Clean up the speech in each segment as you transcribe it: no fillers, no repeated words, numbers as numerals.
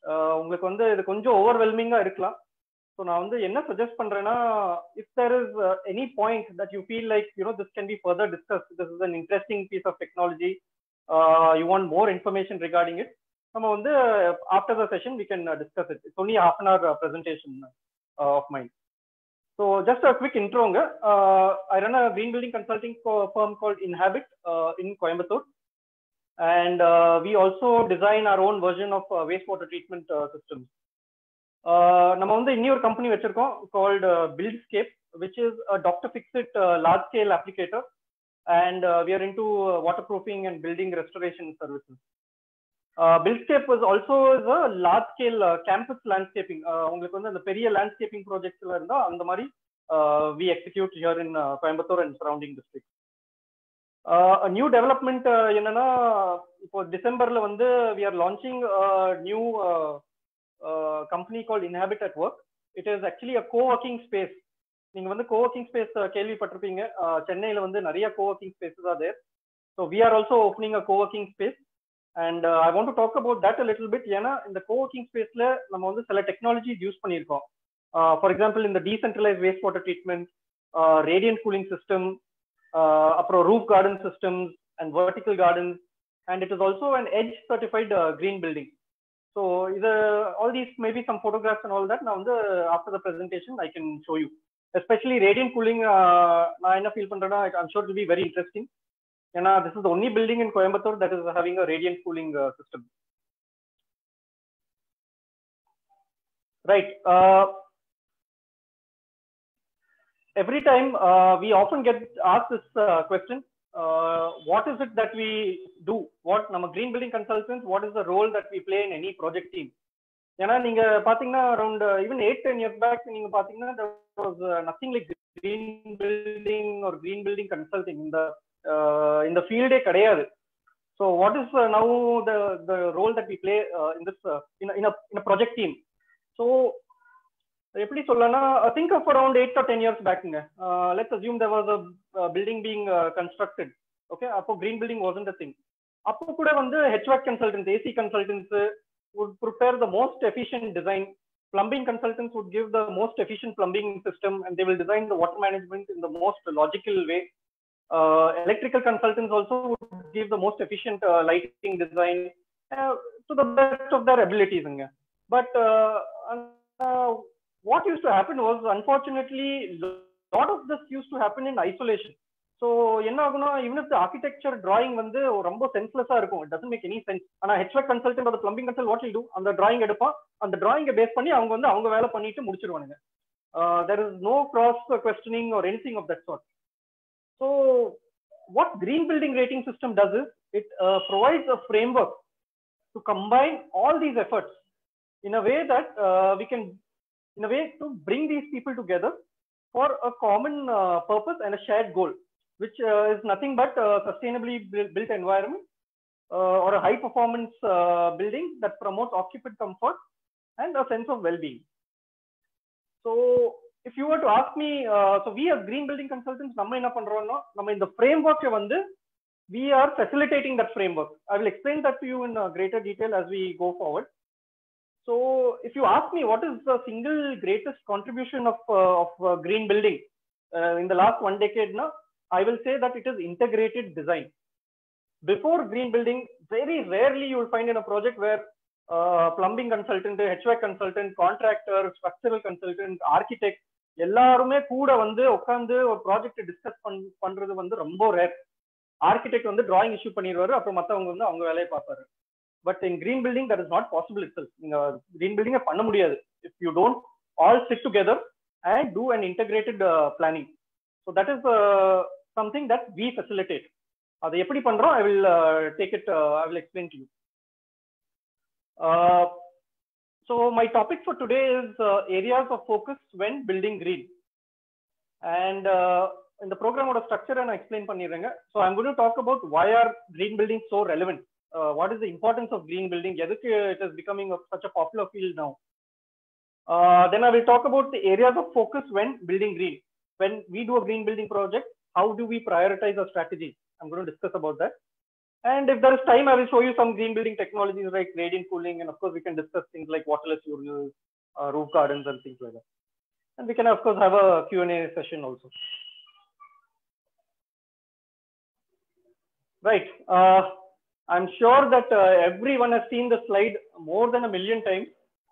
உங்களுக்கு வந்து இது கொஞ்சம் ஓவர்வெல்மிங்கா இருக்கலாம். ஸோ நான் வந்து என்ன சஜஸ்ட் பண்றேன்னா, if there is any point that you feel like this can be further discuss, this is an interesting piece of technology, you want more information regarding it, நம்ம வந்து after the session we can discuss it. It's only half an hour presentation of mine. So just a quick intro. I run a green building consulting firm called Inhabit in Coimbatore, and we also design our own version of wastewater treatment systems. நம்ம வந்து இன்னொரு company வச்சிருக்கோம் called Buildscape, which is a Dr. Fixit large scale applicator, and we are into waterproofing and building restoration services. Buildscape was also a large scale campus landscaping. உங்களுக்கு வந்து அந்த பெரிய landscaping projects இருந்தா அந்த மாதிரி we execute here in Coimbatore and surrounding districts. A new development என்னன்னா, இப்போ டிசம்பர்ல வந்து we are launching a new company called Inhabit at Work. It is actually a co-working space. நீங்க வந்து co-working space கேள்விப்பட்டிருப்பீங்க. சென்னையில வந்து நிறைய co-working spaces are there. So we are also opening a co-working space, and I want to talk about that a little bit. ஏன்னா இந்த co-working spaceல நம்ம வந்து சில டெக்னாலஜிஸ் யூஸ் பண்ணியிருக்கோம். For example, in the decentralized wastewater treatment, radiant cooling system, அப்புறம் roof garden systems and vertical gardens, and it is also an EDGE certified green building. So all these maybe some photographs and all that. Now after the presentation I can show you, especially radiant cooling. நான் என்ன feel பண்றேன்னா, I'm sure it will be very interesting. ஏன்னா this is the only building in Coimbatore that is having a radiant cooling system. Right. Every time we often get asked this question, what is it that we do? What நம்ம green building consultants, what is the role that we play in any project team? ஏன்னா நீங்க பாத்தீங்கன்னா around even 8-10 years back நீங்க பாத்தீங்கன்னா there was nothing like green building or green building consulting in the field கிடையாது. So what is now the role that we play in this in a project team? So எப்படி சொல்லனா, think of around 8 or 10 years back. Let's assume there was a building being constructed. Okay, அப்போ green building wasn't a thing. அப்போ கூட வந்து HVAC consultants, AC consultants would prepare the most efficient design. Plumbing consultants would give the most efficient plumbing system, and they will design the water management in the most logical way. Electrical consultants also would give the most efficient lighting design to the best of their abilities. But what used to happen was, unfortunately, a lot of this used to happen in isolation. So என்ன ஆகும்னா, even if the architecture drawing வந்து ரொம்ப சென்ஸ்லெஸ்ஸா இருக்கும், it doesn't make any sense. ஆனா HVAC consultant or the plumbing consultant what will do, அந்த drawing எடுப்பான், அந்த drawing base பண்ணி அவங்க வந்து அவங்க வேலை பண்ணிட்டு முடிச்சிருவானுங்க. There is no cross questioning or anything of that sort. So what green building rating system does is, it provides a framework to combine all these efforts in a way that we can, in a way to bring these people together for a common purpose and a shared goal, which is nothing but a sustainably built environment or a high performance building that promotes occupant comfort and a sense of well-being. So if you were to ask me, so we as green building consultants, நம்ம என்ன பண்றோம்னா, நம்ம இந்த framework வந்து we are facilitating that framework. I will explain that to you in greater detail as we go forward. So if you ask me what is the single greatest contribution of green building in the last 1 decade, I will say that it is integrated design. Before green building, very rarely you will find in a project where plumbing consultant, HVAC consultant, contractor, structural consultant, architect எல்லாருமே கூட வந்து உட்கார்ந்து ஒரு project discuss பண்றது வந்து ரொம்ப rare. Architect வந்து drawing issue பண்ணிடுவாரு, அப்புறம் மற்றவங்க வந்து அவங்க வேலையை பார்ப்பாரு. But in green building that is not possible itself. Green building பண்ண முடியாது if you don't all sit together and do an integrated planning. So that is something that we facilitate. அது எப்படி பண்றோம், I will take it, I will explain to you. So my topic for today is areas of focus when building green, and in the program oda structure நான் explain பண்ணிடுறேங்க. So I'm going to talk about why are green buildings so relevant. What is the importance of green building? எதுக்கு it is becoming such a popular field now? Then I will talk about the areas of focus when building green. When we do a green building project, how do we prioritize our strategy? I'm going to discuss about that. And if there is time, I will show you some green building technologies like radiant cooling, and of course we can discuss things like waterless urinals, roof gardens, and things like that. And we can of course have a Q&A session also. Right. I'm sure that everyone has seen the slide more than 1,000,000 times.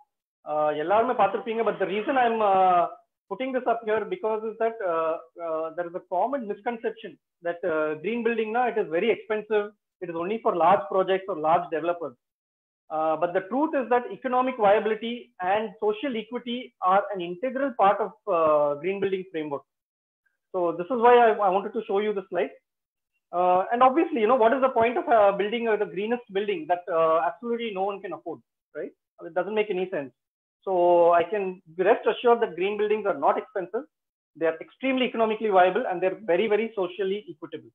But the reason I'm putting this up here because is that there is a common misconception that green building now it is very expensive. It is only for large projects or large developers. But the truth is that economic viability and social equity are an integral part of green building framework. So this is why I wanted to show you the slide. And obviously, what is the point of building the greenest building that absolutely no one can afford, right? It doesn't make any sense. So I can rest assured that green buildings are not expensive. They are extremely economically viable and they're very, very socially equitable.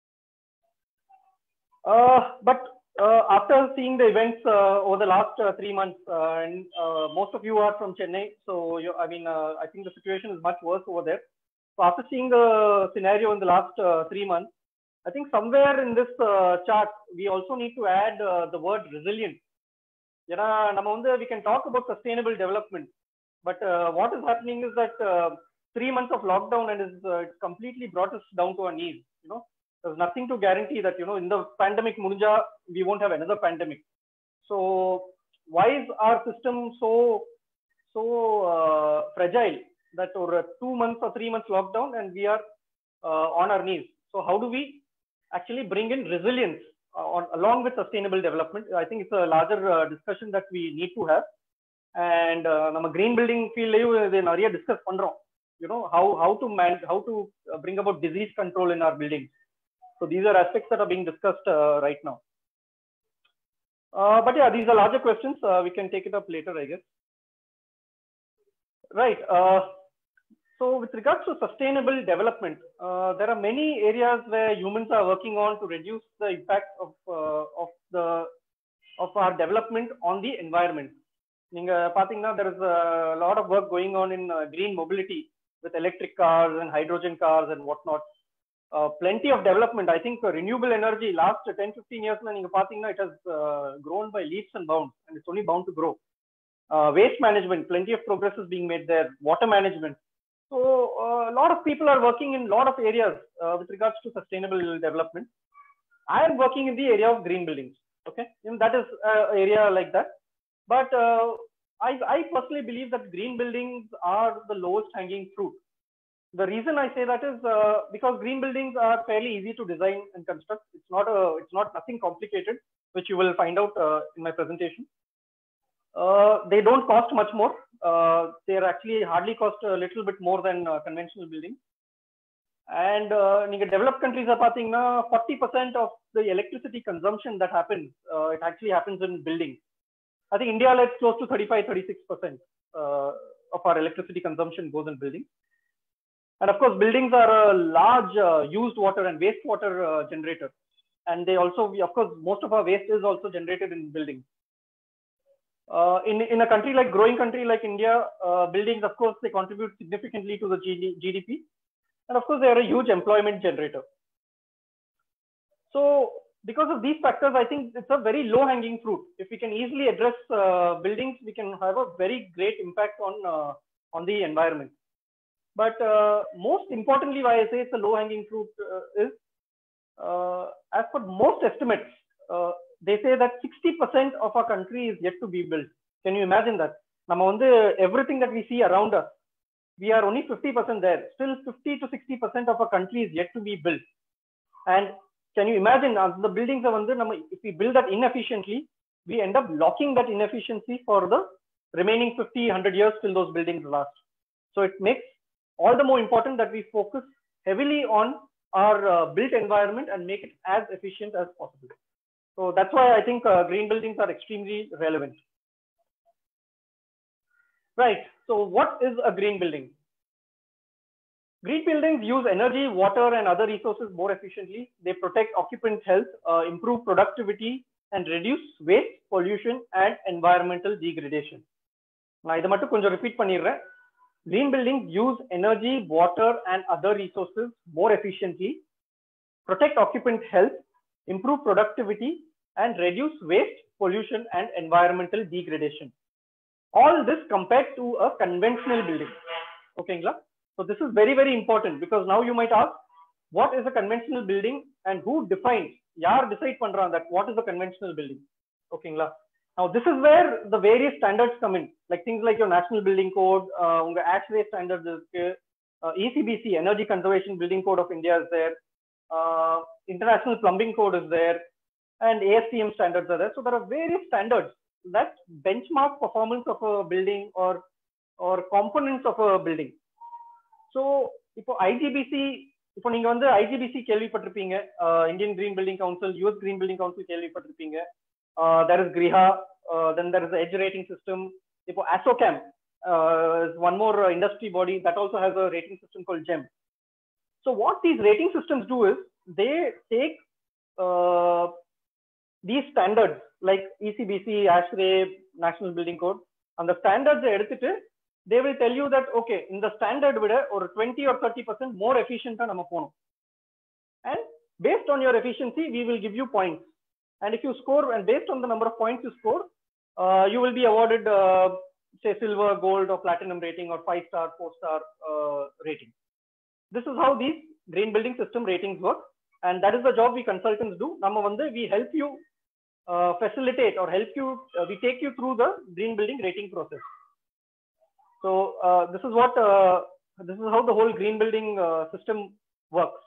But after seeing the events over the last 3 months, and most of you are from Chennai, so I think the situation is much worse over there. So after seeing the scenario in the last 3 months, I think somewhere in this chart, we also need to add the word resilient. We can talk about sustainable development, but what is happening is that 3 months of lockdown and it's completely brought us down to our knees. There's nothing to guarantee that in the pandemic munja we won't have another pandemic. So why is our system so fragile that over 2 months or 3 months lockdown and we are on our knees? So how do we actually bring in resilience along with sustainable development? I think it's a larger discussion that we need to have. And nama green building field nariya discuss pandrom. How to bring about disease control in our buildings. So these are aspects that are being discussed right now. But yeah, these are larger questions. We can take it up later, I guess. Right. So with regards to sustainable development, there are many areas where humans are working on to reduce the impact of our development on the environment. There is a lot of work going on in green mobility with electric cars and hydrogen cars and whatnot. Plenty of development. I think renewable energy last 10-15 years, it has grown by leaps and bounds, and it's only bound to grow. Waste management, plenty of progress is being made there. Water management. So a lot of people are working in a lot of areas with regards to sustainable development. I am working in the area of green buildings. Okay, and that is an area like that. But I personally believe that green buildings are the lowest hanging fruit. The reason I say that is because green buildings are fairly easy to design and construct. It's not nothing complicated, which you will find out in my presentation. They don't cost much more. They are actually hardly cost a little bit more than conventional buildings. And developed countries are 40% of the electricity consumption that happens, it actually happens in buildings. I think India, it's close to 35-36% of our electricity consumption goes in buildings. And of course, buildings are a large used water and wastewater generator. And they also, of course, most of our waste is also generated in buildings. In a growing country like India, buildings, of course, they contribute significantly to the GDP. And of course, they are a huge employment generator. So because of these factors, I think it's a very low hanging fruit. If we can easily address buildings, we can have a very great impact on the environment. But most importantly, why I say it's a low hanging fruit is, as per most estimates, they say that 60% of our country is yet to be built. Can you imagine that? Everything that we see around us, we are only 50% there. Still 50-60% of our country is yet to be built. And can you imagine the buildings if we build that inefficiently, we end up locking that inefficiency for the remaining 50-100 years till those buildings last. So it makes all the more important that we focus heavily on our built environment and make it as efficient as possible. So that's why I think green buildings are extremely relevant. Right. So what is a green building? Green buildings use energy, water, and other resources more efficiently. They protect occupant health, improve productivity, and reduce waste, pollution, and environmental degradation. Now, I will repeat. Green buildings use energy, water, and other resources more efficiently, protect occupant health, improve productivity, and reduce waste, pollution, and environmental degradation. All this compared to a conventional building. Okay, so this is very, very important, because now you might ask, what is a conventional building and who defines, yaar decide pandran that what is a conventional building? Okay, now this is where the various standards come in, like things like your National Building Code, unga ASHRAE standards, ECBC, Energy Conservation Building Code of India is there, International Plumbing Code is there, and ASTM standards are there. So there are various standards that benchmark performance of a building or components of a building. So இப்போ IGBC, இப்போ நீங்க வந்து IGBC கேள்விப்பட்டிருப்பீங்க, Indian Green Building Council, US Green Building Council கேள்விப்பட்டிருப்பீங்க. There is GRIHA, then there is the edge rating system. இப்போ ASSOCHAM is one more industry body that also has a rating system called GEM. So what these rating systems do is they take these standards like ECBC, ASHRAE, National Building Code, and the standards எடுத்துட்டு they will tell you that okay, in the standard விட ஒரு 20 or 30% more efficient நம்ம போணும், and based on your efficiency we will give you points, and if you score, and based on the number of points you score, you will be awarded say silver, gold, or platinum rating, or 5-star, 4-star rating. This is how these green building system ratings work, and that is the job we consultants do. நம்ம வந்து we help you facilitate or help you, we take you through the green building rating process. So this is what this is how the whole green building system works.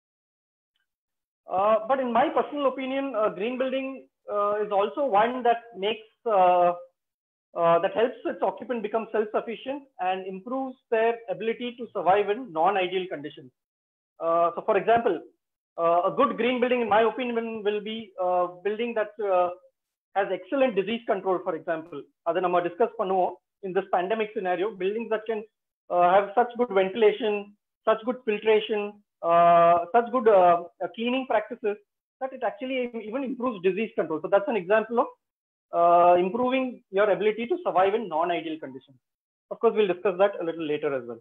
But in my personal opinion, green building is also one that makes that helps its occupant become self-sufficient and improves their ability to survive in non-ideal conditions. So for example, a good green building, in my opinion, will be a building that has excellent disease control, for example. Adha nama discuss pannuvom in this pandemic scenario, buildings that can have such good ventilation, such good filtration, such good cleaning practices, that it actually even improves disease control. So that's an example of improving your ability to survive in non-ideal conditions. Of course, we'll discuss that a little later as well.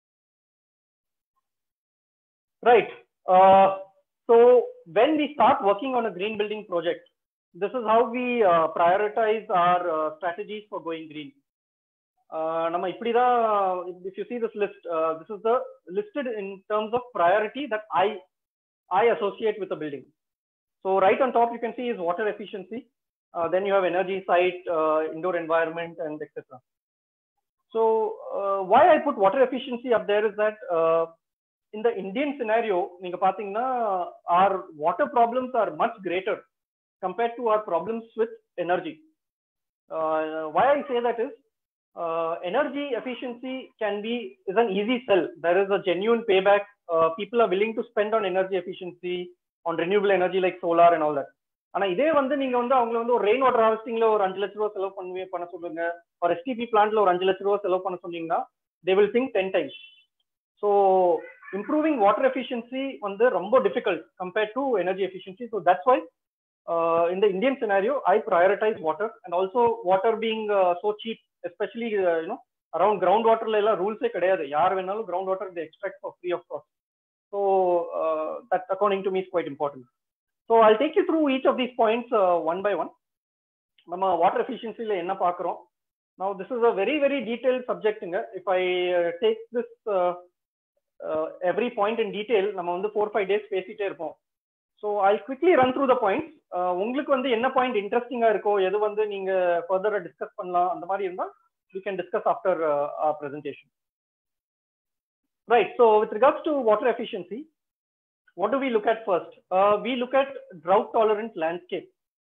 Right. So when we start working on a green building project, this is how we prioritize our strategies for going green. நம்ம இப்படிதான், if you see this list, this is the listed in terms of priority that I associate with a building. So right on top you can see is water efficiency, then you have energy site, indoor environment, and etc. So why I put water efficiency up there is that in the Indian scenario, நீங்க பாத்தீங்கன்னா our water problems are much greater compared to our problems with energy. Why I say that is, energy efficiency is an easy sell. There is a genuine payback. People are willing to spend on energy efficiency, on renewable energy like solar and all that. ஆனா இதே வந்து நீங்க வந்து அவங்களை வந்து ஒரு rain water ஹார்வெஸ்டிங்ல ஒரு 5 லட்ச ரூபாய் செலவு பண்ண சொல்லுங்க, ஒரு STP பிளான்ட்ல ஒரு 5 லட்ச ரூபாய் செலவு பண்ண சொன்னீங்கன்னா they will think 10 times. So improving water efficiency வந்து ரொம்ப difficult compared to energy efficiency. So that's why in the Indian scenario I prioritize water, and also water being so cheap, especially around groundwater la ella rules e kediyadu, yaar venalum groundwater they extract for free of cost. So that according to me is quite important. So I'll take you through each of these points one by one. Nama water efficiency la enna paakrom. Now this is a very, very detailed subject inga. If I take this every point in detail, nama vandu 4-5 days pesite irpom. So I'll quickly run through the points. உங்களுக்கு வந்து என்ன point இன்ட்ரெஸ்டிங்கா இருக்கோ, எது வந்து நீங்க ஃபர்தரா discuss பண்ணலாம், அந்த மாதிரி இருந்தா we can discuss after our presentation. Right. So with regards to water efficiency, what do we look at first? We look at drought tolerant landscape.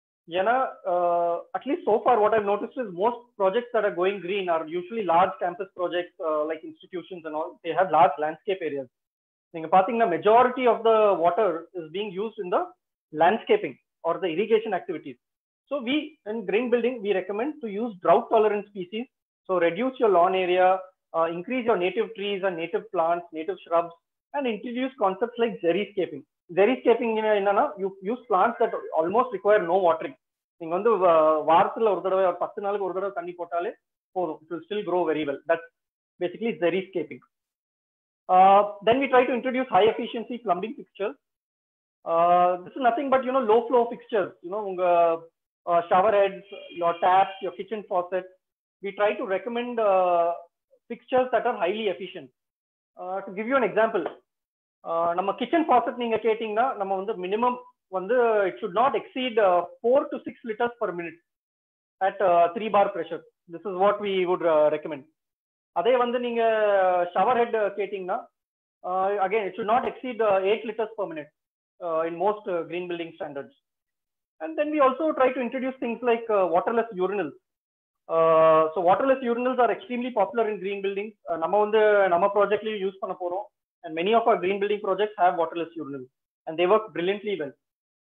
At least so far what I've noticed is most projects that are going green are usually large campus projects, like institutions and all. They have large landscape areas. நீங்க பாத்தீங்கன்னா majority of the water is being used in the landscaping or the irrigation activities. So we in green building we recommend to use drought tolerant species. So reduce your lawn area, increase your native trees and native plants, native shrubs, and introduce concepts like xeriscaping. Xeriscaping என்னன்னா you use plants that almost require no watering. நீங்க வந்து வாரத்துல ஒரு தடவை 10 நாளுக்கு ஒரு தடவை தண்ணி போட்டாலே போதும், it will still grow very well. That's basically xeriscaping. Then we try to introduce high efficiency plumbing fixtures. This is nothing but low flow fixtures. Shower heads, your taps, your kitchen faucets. We try to recommend fixtures that are highly efficient. To give you an example, நம்ம kitchen faucet நீங்க கேட்டீங்கன்னா நம்ம வந்து minimum வந்து it should not exceed 4 to 6 liters per minute at 3 bar pressure. This is what we would recommend. அதே வந்து நீங்க shower head கேட்டீங்கன்னா again it should not exceed 8 liters per minute in most green building standards. And then we also try to introduce things like waterless urinals. So waterless urinals are extremely popular in green buildings. நம்ம வந்து நம்ம ப்ராஜெக்ட்லயும் use பண்ண போறோம், and many of our green building projects have waterless urinals and they work brilliantly well.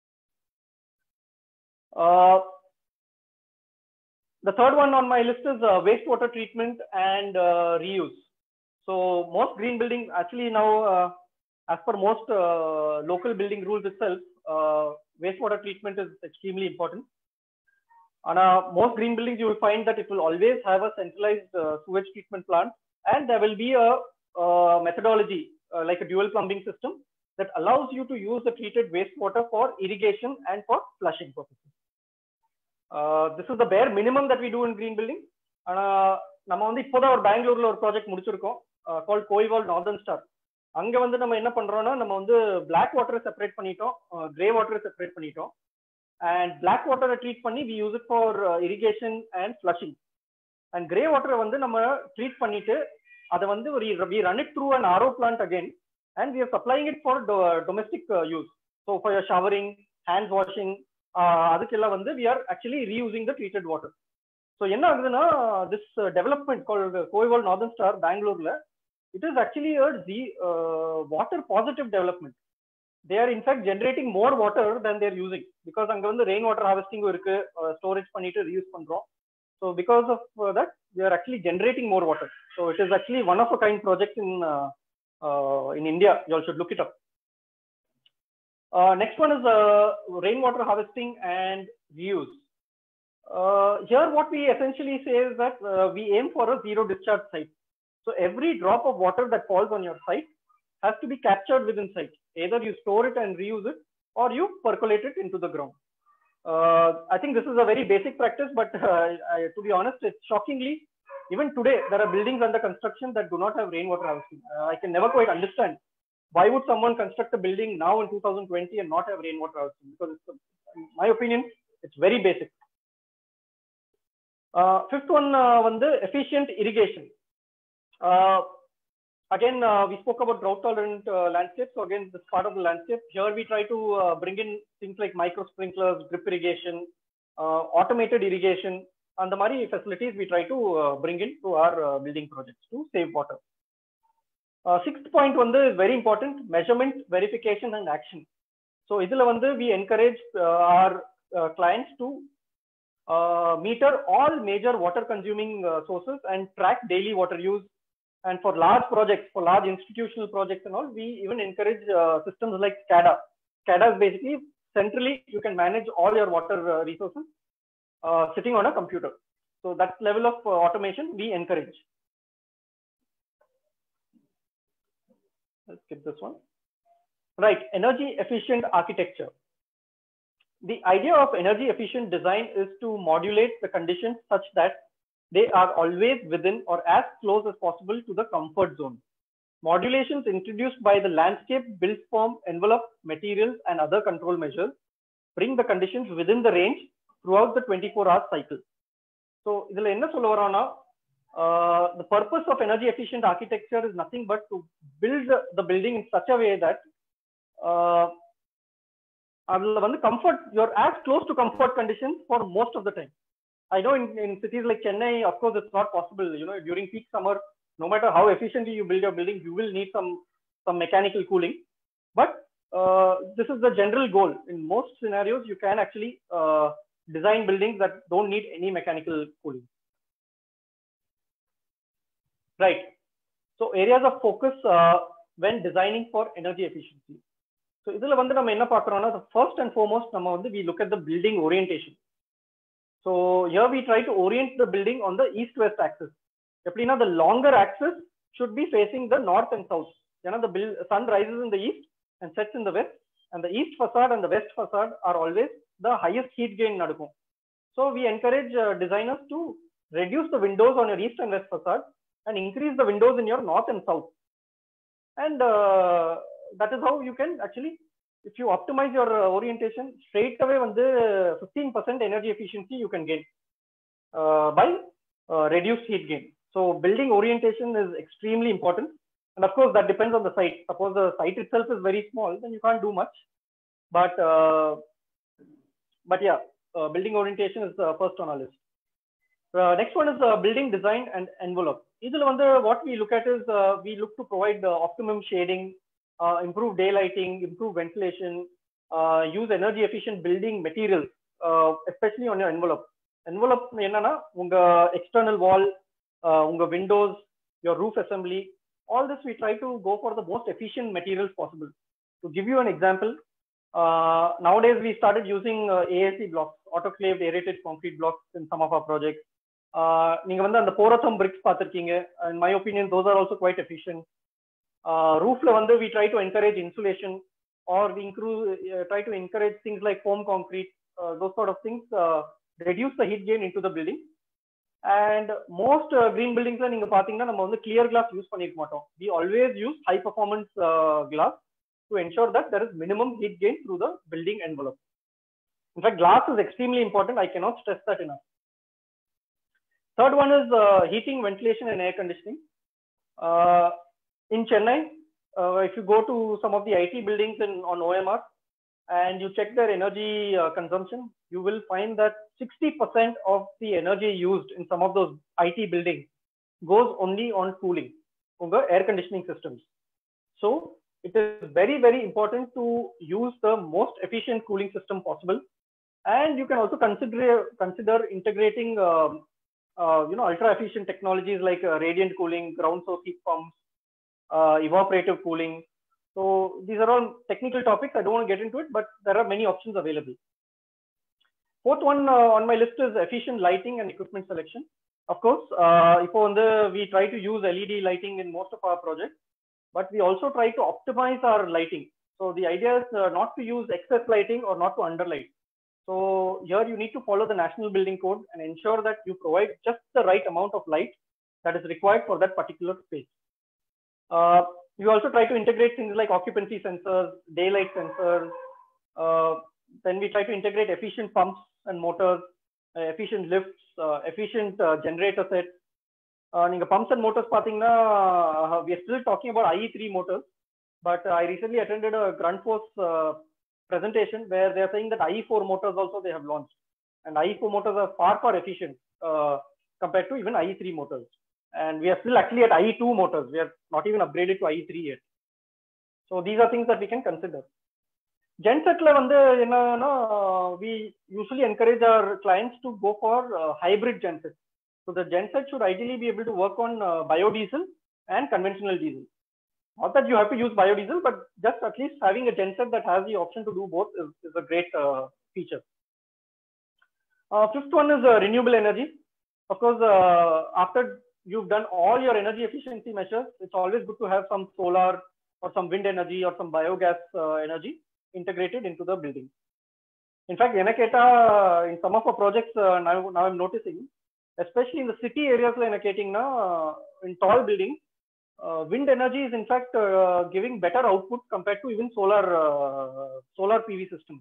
The third one on my list is wastewater treatment and reuse. So most green building actually now as per most local building rules itself, wastewater treatment is extremely important. And most green buildings you will find that it will always have a centralized sewage treatment plant, and there will be a methodology like a dual plumbing system that allows you to use the treated wastewater for irrigation and for flushing purposes. This is the bare minimum that we do in green building. நம்ம வந்து இப்போதான் ஒரு பெங்களூர்ல ஒரு project முடிச்சிருக்கோம் called Koival Northern Star. அங்க வந்து நம்ம என்ன பண்றோம்னா நம்ம வந்து black water செப்பரேட் பண்ணிட்டோம், grey water செப்பரேட் பண்ணிட்டோம், and black water treat பண்ணி we use it for irrigation and flushing, and grey water வந்து நம்ம treat பண்ணிட்டு அதை வந்து we run it through an RO plant again, and we are supplying it for domestic use. So for your showering, hands washing, அதுக்கெல்லாம் வந்து we are actually reusing the treated water. So என்ன ஆகுதுன்னா this development called Koival Northern Star Bangalore, it is actually a water positive development. They are in fact generating more water than they are using, because அங்க வந்து rain water harvesting இருக்கு, storage பண்ணிட்டு reuse பண்றோம். So because of that we are actually generating more water. So it is actually one of a kind project in India. You all should look it up. Next one is rainwater harvesting and reuse. Here what we essentially say is that we aim for a zero discharge site. So every drop of water that falls on your site has to be captured within site. Either you store it and reuse it, or you percolate it into the ground. I think this is a very basic practice, but to be honest, it's shockingly, even today there are buildings under construction that do not have rainwater harvesting. I can never quite understand why would someone construct a building now in 2020 and not have rainwater harvesting, because in my opinion it's very basic. Fifth one வந்து efficient irrigation. Again we spoke about drought tolerant landscape. So again, this part of the landscape, here we try to bring in things like micro sprinklers, drip irrigation, automated irrigation, and the many facilities we try to bring in to our building projects to save water. Sixth point வந்து is very important: measurement, verification and action. So இதுல வந்து we encourage our clients to meter all major water consuming sources and track daily water use. And for large projects, for large institutional projects and all, we even encourage systems like SCADA. SCADA is basically centrally you can manage all your water resources sitting on a computer. So that level of automation we encourage. Let's skip this one. Right, energy efficient architecture. The idea of energy efficient design is to modulate the conditions such that they are always within or as close as possible to the comfort zone. Modulations introduced by the landscape, built form, envelope, materials, and other control measures bring the conditions within the range throughout the 24-hour cycle. So, idhula enna solla varona, the purpose of energy efficient architecture is nothing but to build the building in such a way that comfort, you're as close to comfort conditions for most of the time. I know in cities like Chennai, of course, it's not possible. During peak summer, no matter how efficiently you build your building, you will need some mechanical cooling. But this is the general goal. In most scenarios, you can actually design buildings that don't need any mechanical cooling. Right. So areas of focus when designing for energy efficiency. So இதுல வந்து நம்ம என்ன பார்க்கறோம்னா, first and foremost நம்ம வந்து we look at the building orientation. So here we try to orient the building on the east-west axis. Eppadina, the longer axis should be facing the north and south. The sun rises in the east and sets in the west. and the east facade and the west facade are always the highest heat gain nadukkum. So we encourage designers to reduce the windows on your east and west facade and increase the windows in your north and south. And that is how you can actually, if you optimize your orientation, straight away 15% energy efficiency you can gain by reduced heat gain. So building orientation is extremely important. And of course, that depends on the site. Suppose the site itself is very small, then you can't do much. But yeah, building orientation is first on our list. Next one is building design and envelope. What we look at is we look to provide optimum shading, improve daylighting, improve ventilation, use energy efficient building materials, especially on your envelope. Envelope enna unga external wall, unga windows, your roof assembly, all this we try to go for the most efficient materials possible. To give you an example, nowadays we started using AAC blocks, autoclaved aerated concrete blocks in some of our projects. நீங்க வந்து அந்த போரத்தம் bricks பார்த்திருக்கீங்க. In my opinion, those are also quite efficient. Roofல வந்து we try to encourage insulation, or we try to encourage things like foam concrete. Those sort of things reduce the heat gain into the building. And most green buildings la நீங்க பாத்தீங்கன்னா நம்ம வந்து clear glass use பண்ணிருக்க மாட்டோம். We always use high performance glass to ensure that there is minimum heat gain through the building envelope. In fact, glass is extremely important. I cannot stress that enough. Third one is heating, ventilation, and air conditioning. In Chennai, if you go to some of the IT buildings on OMR and you check their energy consumption, you will find that 60% of the energy used in some of those IT buildings goes only on cooling, air conditioning systems. So it is very, very important to use the most efficient cooling system possible. And you can also consider integrating ultra efficient technologies like radiant cooling, ground source heat pumps, evaporative cooling. So these are all technical topics. I don't want to get into it, but there are many options available. Fourth one on my list is efficient lighting and equipment selection. Of course, we try to use LED lighting in most of our projects, but we also try to optimize our lighting. So the idea is not to use excess lighting or not to underlight. So here you need to follow the National Building Code and ensure that you provide just the right amount of light that is required for that particular space. We also try to integrate things like occupancy sensors, daylight sensors. Then we try to integrate efficient pumps and motors, efficient lifts, efficient generator sets. Pumps and motors, we are still talking about IE3 motors, but I recently attended a Grundfos presentation where they are saying that IE4 motors also they have launched, and IE4 motors are far efficient compared to even IE3 motors. And we are still actually at IE2 motors. We are not even upgraded to IE3 yet. So these are things that we can consider. Genset la we usually encourage our clients to go for hybrid gensets. So the genset should ideally be able to work on biodiesel and conventional diesel. Not that you have to use biodiesel, but just at least having a genset that has the option to do both is a great feature. Fifth one is renewable energy. Of course, after you've done all your energy efficiency measures, it's always good to have some solar or some wind energy or some biogas energy integrated into the building. In fact, in some of our projects now I'm noticing, especially in the city areas, in tall buildings, wind energy is in fact giving better output compared to even solar PV systems.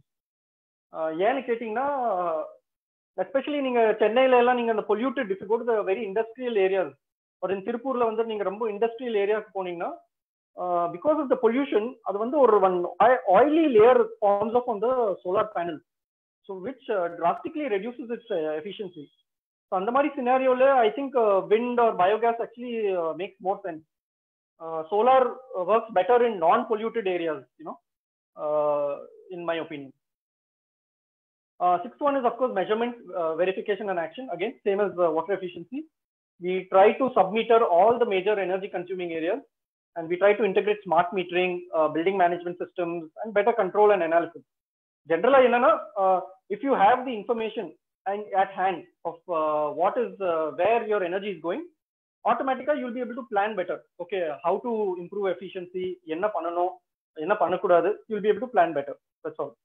Especially in Chennai, the polluted, if you go to the very industrial areas, or in Tirupur, industrial areas, because of the pollution, one oily layer forms up on the solar panel, so which drastically reduces its efficiency. So on the scenario, I think wind or biogas actually makes more sense. Solar works better in non-polluted areas, in my opinion. Sixth one is, of course, measurement, verification, and action. Again, same as water efficiency. We try to sub-meter all the major energy consuming areas, and we try to integrate smart metering, building management systems, and better control and analysis. Generally, if you have the information at hand of what is where your energy is going, automatically you'll be able to plan better. Okay, how to improve efficiency, enna pannano, என்ன பண்ணக்கூடாது, you'll be able to plan better. That's all.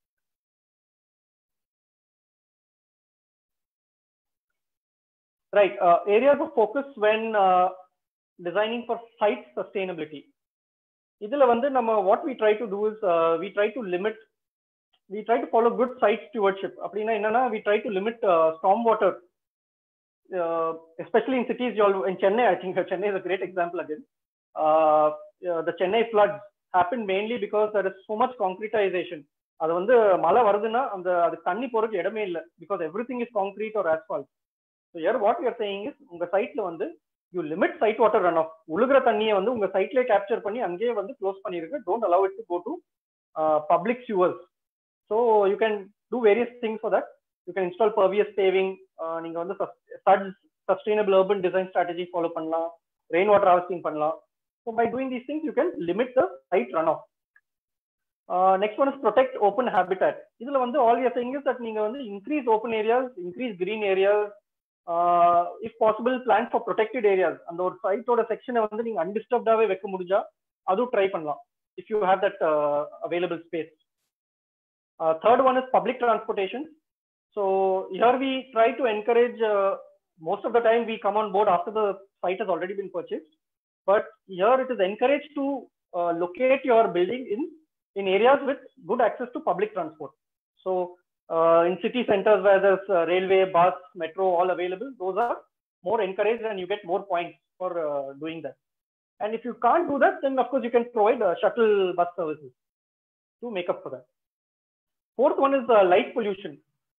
Right. Areas of focus when designing for site sustainability. இதுல வந்து நம்ம what we try to do is we try to follow good site stewardship. அப்படின்னா என்னன்னா we try to limit storm water, especially in cities. In Chennai, I think Chennai is a great example again. The Chennai floods happened mainly because there is so much concretization. அது வந்து மழை வருதுன்னா அது தண்ணி போறதுக்கு இடமே இல்லை, because everything is concrete or asphalt. So here what we are saying is உங்க சைட்ல வந்து you limit site water runoff. உழுகுற தண்ணியை வந்து உங்க சைட்லயே கேப்சர் பண்ணி அங்கேயே வந்து க்ளோஸ் பண்ணிருக்கு. Don't allow it to go to public sewers. So you can do various things for that. You can install pervious paving. நீங்க வந்து sustainable urban design strategy follow பண்ணலாம், rain water harvesting பண்ணலாம். So by doing these things you can limit the site runoff. Next one is protect open habitat. இதுல வந்து all you are saying is that நீங்க வந்து increase open areas, increase green areas. If possible plan for protected areas. அந்த ஒரு சைட்டோட செக்ஷனை வந்து நீங்க அன்டிஸ்டர்ப்டாவே வைக்க முடிஞ்சா அதுவும் ட்ரை பண்ணலாம், if you have that available space. Third one is public transportation. So here we try to encourage, most of the time we come on board after the site has already been purchased, but here it is encouraged to locate your building in areas with good access to public transport. So in city centers where there's railway, bus, metro all available, those are more encouraged and you get more points for doing that. And if you can't do that, then of course you can provide shuttle bus services to make up for that. Fourth one is light pollution.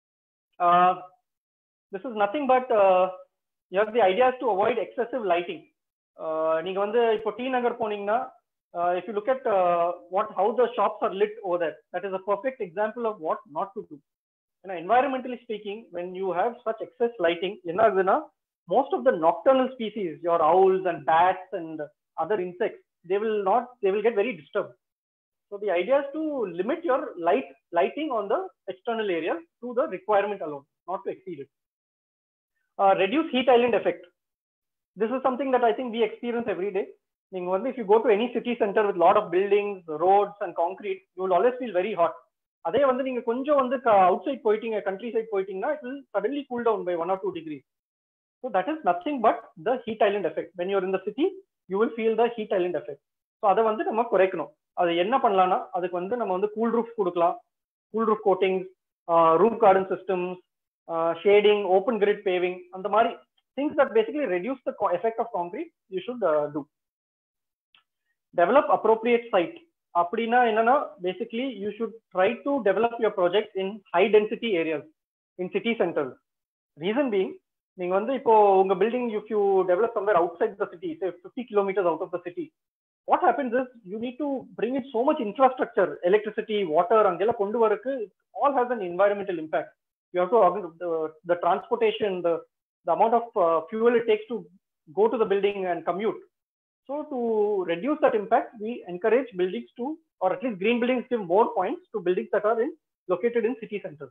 This is nothing but here the idea is to avoid excessive lighting. நீங்க வந்து இப்போ D நகர் போனீங்கன்னா, if you look at how the shops are lit over there, that is a perfect example of what not to do. Environmentally speaking, when you have such excess lighting, most of the nocturnal species, your owls and bats and other insects, they will get very disturbed. So the idea is to limit your lighting on the external area to the requirement alone, not to exceed it. Reduce heat island effect. This is something that I think we experience every day. If you go to any city center with a lot of buildings, roads and concrete, you will always feel very hot. அதே வந்து நீங்க கொஞ்சம் வந்து outside போயிட்டீங்க, country side போயிட்டீங்கன்னா, it will suddenly cool down by 1 or 2 degrees. So that is nothing but the heat island effect. When you are in the city, you will feel the heat island effect. So அதை வந்து நம்ம குறைக்கணும். அது என்ன பண்ணலாம்னா, அதுக்கு வந்து நம்ம வந்து cool roof கொடுக்கலாம், cool roof coatings, roof garden systems, shading, open grid paving, அந்த மாதிரி things that basically reduce the effect of concrete, you should do. Develop appropriate site. அப்படின்னா என்னன்னா, basically you should try to develop your project in high density areas in city centers. Reason being, நீங்க வந்து இப்போ உங்க building, if you develop somewhere outside the city, say 50 kilometers out of the city, what happens is you need to bring in so much infrastructure, electricity, water, angela kondu varukku, all has an environmental impact. You have to the transportation, the amount of fuel it takes to go to the building and commute. So to reduce that impact, we encourage buildings to, or at least green buildings give more points to buildings that are located in city centers.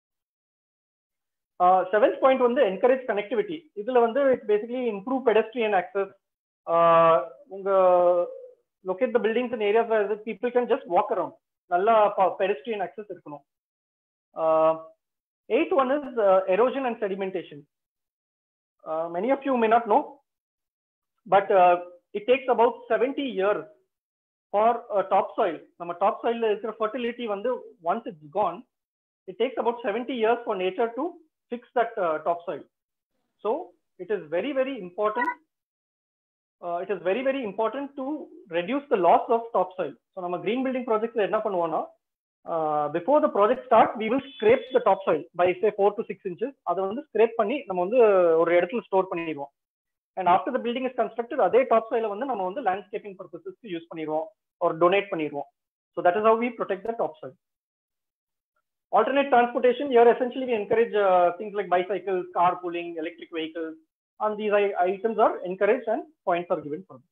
Seventh point on the encourage connectivity. Idhula vandu it basically improve pedestrian access. Locate the buildings in areas where people can just walk around. Nalla pedestrian access irukanum. Eighth one is erosion and sedimentation. Many of you may not know, but it takes about 70 years for topsoil. Nama topsoil is fertility vandu, once it's gone, it takes about 70 years for nature to fix that topsoil. So it is very, very important. It is very, very important to reduce the loss of topsoil. So nama green building projects la enna pannuvom, before the project starts, we will scrape the topsoil by say 4 to 6 inches. Adha vandu scrape panni nama vandu oru edathila store panniruvom. And after the building is constructed, adhe topsoil vandu nama vandu landscaping purposes ku use panniruvom or donate panniruvom. So that is how we protect the topsoil. Alternate transportation, here essentially we encourage things like bicycles, carpooling, electric vehicles, and these items are encouraged and points are given for them.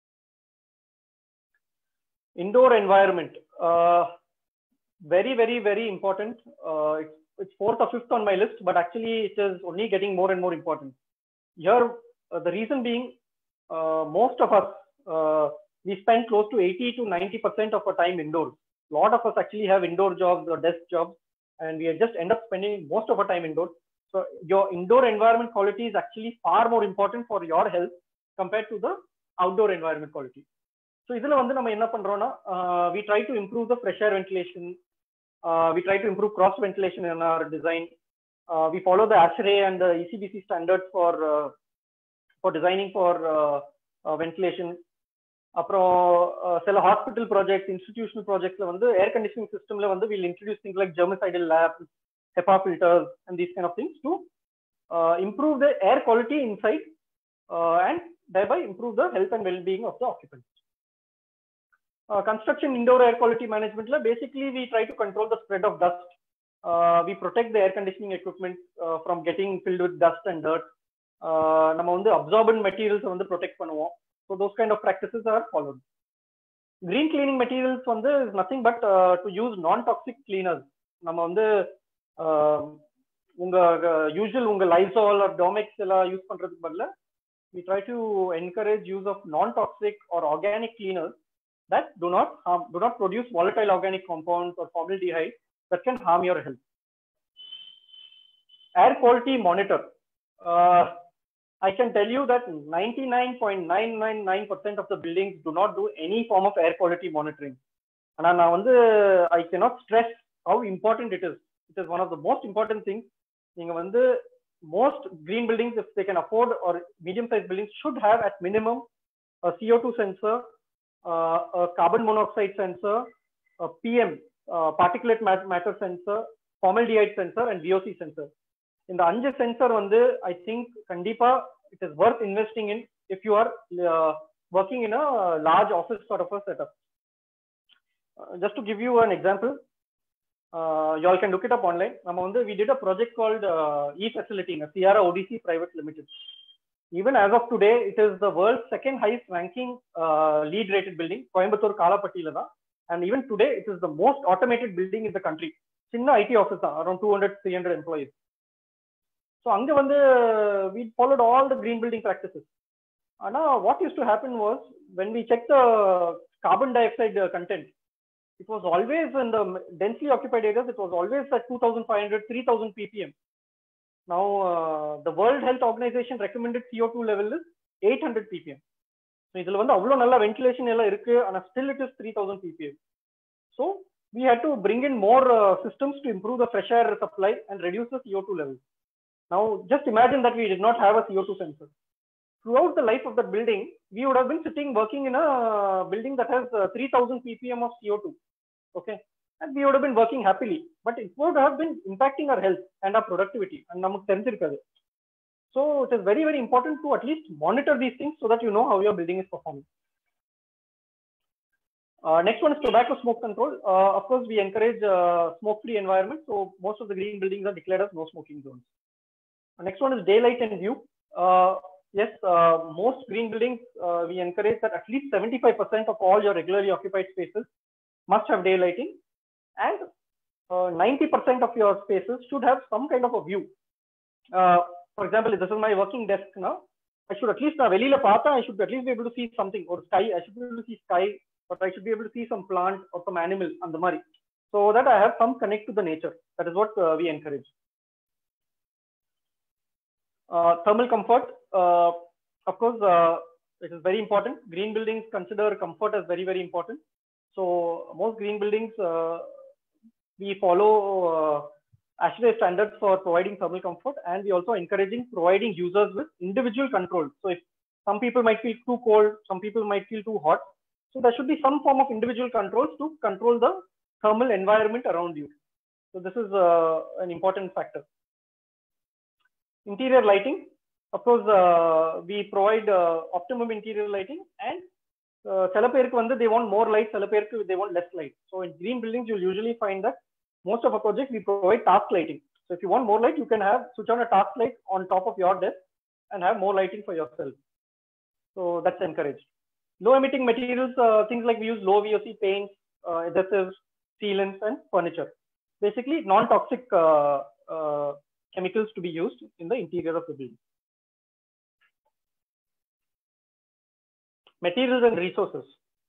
Indoor environment, very, very, very important. It's fourth or fifth on my list, but actually it is only getting more and more important. Here, the reason being, most of us we spend close to 80 to 90% of our time indoors. A lot of us actually have indoor jobs or desk jobs, and we just end up spending most of our time indoors. So your indoor environment quality is actually far more important for your health compared to the outdoor environment quality. So இதுல வந்து நம்ம என்ன பண்றோம்னா, we try to improve the fresh air ventilation. We try to improve cross ventilation in our design. We follow the ASHRAE and the ECBC standards for designing for ventilation. அப்புறம் சில hospital project, institutional ப்ராஜெக்ட்ல வந்து air conditioning சிஸ்டம்ல வந்து we'll introduce things like germicidal labs, HEPA filters, and these kind of things to improve the air quality inside and thereby improve the health and well-being of the occupants. Construction indoor air quality management la basically we try to control the spread of dust. We protect the air conditioning equipment from getting filled with dust and dirt. நம்ம வந்து absorbent materials வந்து protect பண்ணுவோம். So those kind of practices are followed. Green cleaning materials வந்து is nothing but to use non-toxic cleaners. நம்ம வந்து உங்க usual உங்க Lysol or Domex எல்லாம் யூஸ் பண்றதுக்கு பதிலா we try to encourage use of non-toxic or organic cleaners that do not produce volatile organic compounds or formaldehyde that can harm your health. Air quality monitor. I can tell you that 99.999% of the buildings do not do any form of air quality monitoring. And I cannot stress how important it is. It is one of the most important things. Most green buildings, if they can afford, or medium-sized buildings, should have at minimum a CO2 sensor, a carbon monoxide sensor, a PM, particulate matter sensor, formaldehyde sensor, and VOC sensor. In the Anja sensor, I think Kandipa, it is worth investing in if you are working in a large office sort of a setup. Just to give you an example, you all can look it up online. We did a project called E-Facility, Sierra ODC Private Limited. Even as of today, it is the world's second highest ranking LEED rated building, Coimbatore Kalapatti. And even today, it is the most automated building in the country. Chinna IT office, around 200-300 employees. So we followed all the green building practices. Now what used to happen was, when we checked the carbon dioxide content, it was always in the densely occupied areas, it was always at 2,500-3,000 ppm. Now the World Health Organization recommended CO2 level is 800 ppm. So idhula vandu avlo nalla ventilation ella irukku, and still it is 3,000 ppm. So we had to bring in more systems to improve the fresh air supply and reduce the CO2 levels. Now just imagine that we did not have a CO2 sensor. Throughout the life of that building, we would have been working in a building that has 3,000 ppm of CO2. Okay, and we would have been working happily, but it would have been impacting our health and our productivity, and namak therinjirukadu. So it is very, very important to at least monitor these things so that you know how your building is performing. Next one is tobacco smoke control. Of course, we encourage smoke-free environment, so most of the green buildings are declared as no smoking zones. Next one is daylight and view. Yes, most green buildings, we encourage that at least 75% of all your regularly occupied spaces must have daylighting, and 90% of your spaces should have some kind of a view. For example, if this is my working desk now, I should at least I should at least be able to see something, or sky. I should be able to see sky, but I should be able to see some plant or some animal and the mari, so that I have some connect to the nature. That is what we encourage. Thermal comfort, of course, it is very important. Green buildings consider comfort as very, very important. So most green buildings, we follow ASHRAE standards for providing thermal comfort, and we also encouraging providing users with individual control. So if some people might feel too cold, some people might feel too hot, so there should be some form of individual controls to control the thermal environment around you. So this is an important factor. Interior lighting, of course, we provide optimum interior lighting, and they want more light, they want less light. So in green buildings, you'll usually find that most of our projects we provide task lighting. So if you want more light, you can switch on a task light on top of your desk and have more lighting for yourself. So that's encouraged. Low emitting materials, things like we use low VOC paints, adhesives, sealants, and furniture. Basically, non-toxic chemicals to be used in the interior of the building. Materials and resources.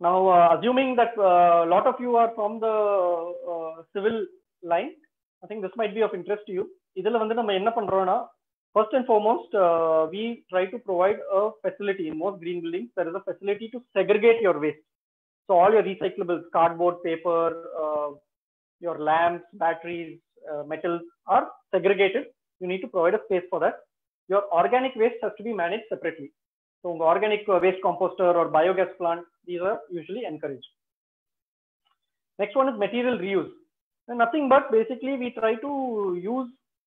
Now, assuming that a lot of you are from the civil line, I think this might be of interest to you. இதில் வந்து நம்ம என்ன பண்றோம்னா, first and foremost, we try to provide a facility. In most green buildings, there is a facility to segregate your waste. So all your recyclables, cardboard, paper, your lamps, batteries, metals are segregated. You need to provide a space for that. Your organic waste has to be managed separately. So organic waste composter or biogas plant, these are usually encouraged. Next one is material reuse. And nothing but basically we try to use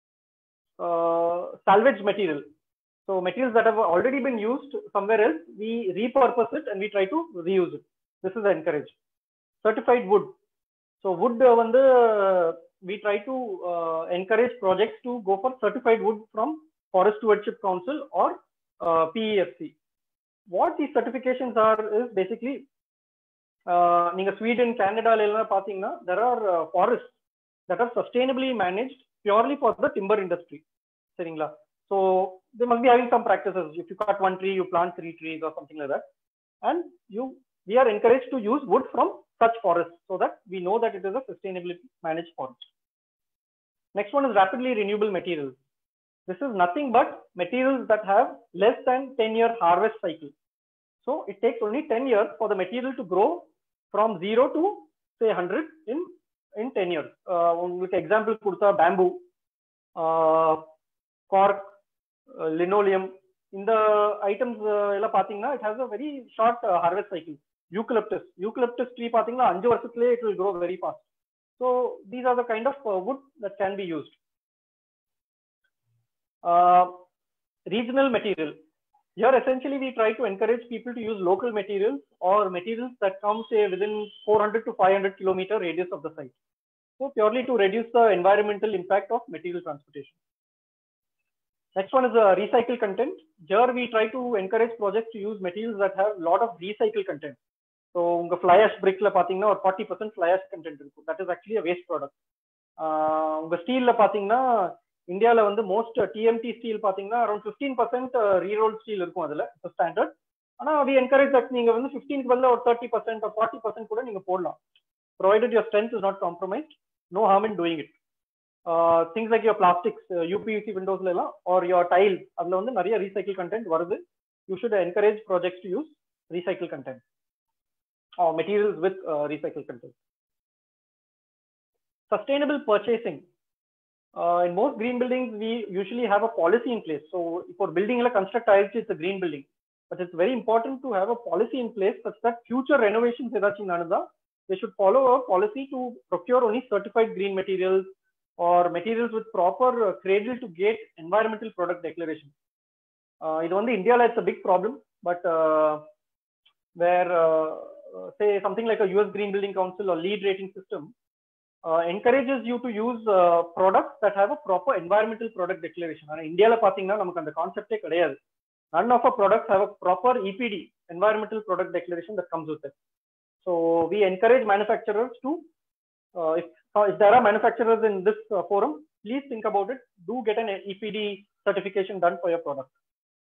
salvage material. So materials that have already been used somewhere else, we repurpose it and we try to reuse it. This is encouraged. Certified wood. So wood we try to encourage projects to go for certified wood from Forest Stewardship Council or PEFC. What these certifications are is basically, நீங்க Sweden, கனடால எல்லாம் பாத்தீங்கன்னா there are forests that are sustainably managed purely for the timber industry. சரிங்களா? So they must be having some practices. If you cut one tree, you plant 3 trees or something like that. And we are encouraged to use wood from such forests so that we know that it is a sustainably managed forest. Next one is rapidly renewable materials. This is nothing but materials that have less than 10-year harvest cycle. So it takes only 10 years for the material to grow from 0 to say 100 in 10 years. With example, bamboo, cork, linoleum. In the items, it has a very short harvest cycle. Eucalyptus tree, 5 வருஷத்திலே it will grow very fast. So these are the kind of wood that can be used. Regional material. Here essentially we try to encourage people to use local materials or materials that come say within 400 to 500 kilometer radius of the site. So purely to reduce the environmental impact of material transportation. Next one is recycled content. Here we try to encourage projects to use materials that have a lot of recycled content. So unga fly ash brick la pathina or 40% fly ash content irukku. That is actually a waste product. Unga steel la pathina India la vandu most TMT steel pathina around 15% re-rolled steel irukum adula. It's a standard. Ana we encourage that neenga vandu 15 ku badala or 30% or 40% kuda neenga podalam. Provided your strength is not compromised, no harm in doing it. Things like your plastics, UPVC windows la or your tiles, adula vandu nariya recycled content varudhu. You should encourage projects to use recycled content or materials with recycled content. Sustainable purchasing. In most green buildings, we usually have a policy in place. So for building a construct IHG, it's a green building. But it's very important to have a policy in place such that future renovations, they should follow a policy to procure only certified green materials or materials with proper cradle to gate environmental product declaration. In India, it's a big problem, but where say something like a US Green Building Council or LEED rating system encourages you to use products that have a proper environmental product declaration. In India, the concept is none of our products have a proper EPD, environmental product declaration, that comes with it. So we encourage manufacturers to, if there are manufacturers in this forum, please think about it. Do get an EPD certification done for your product.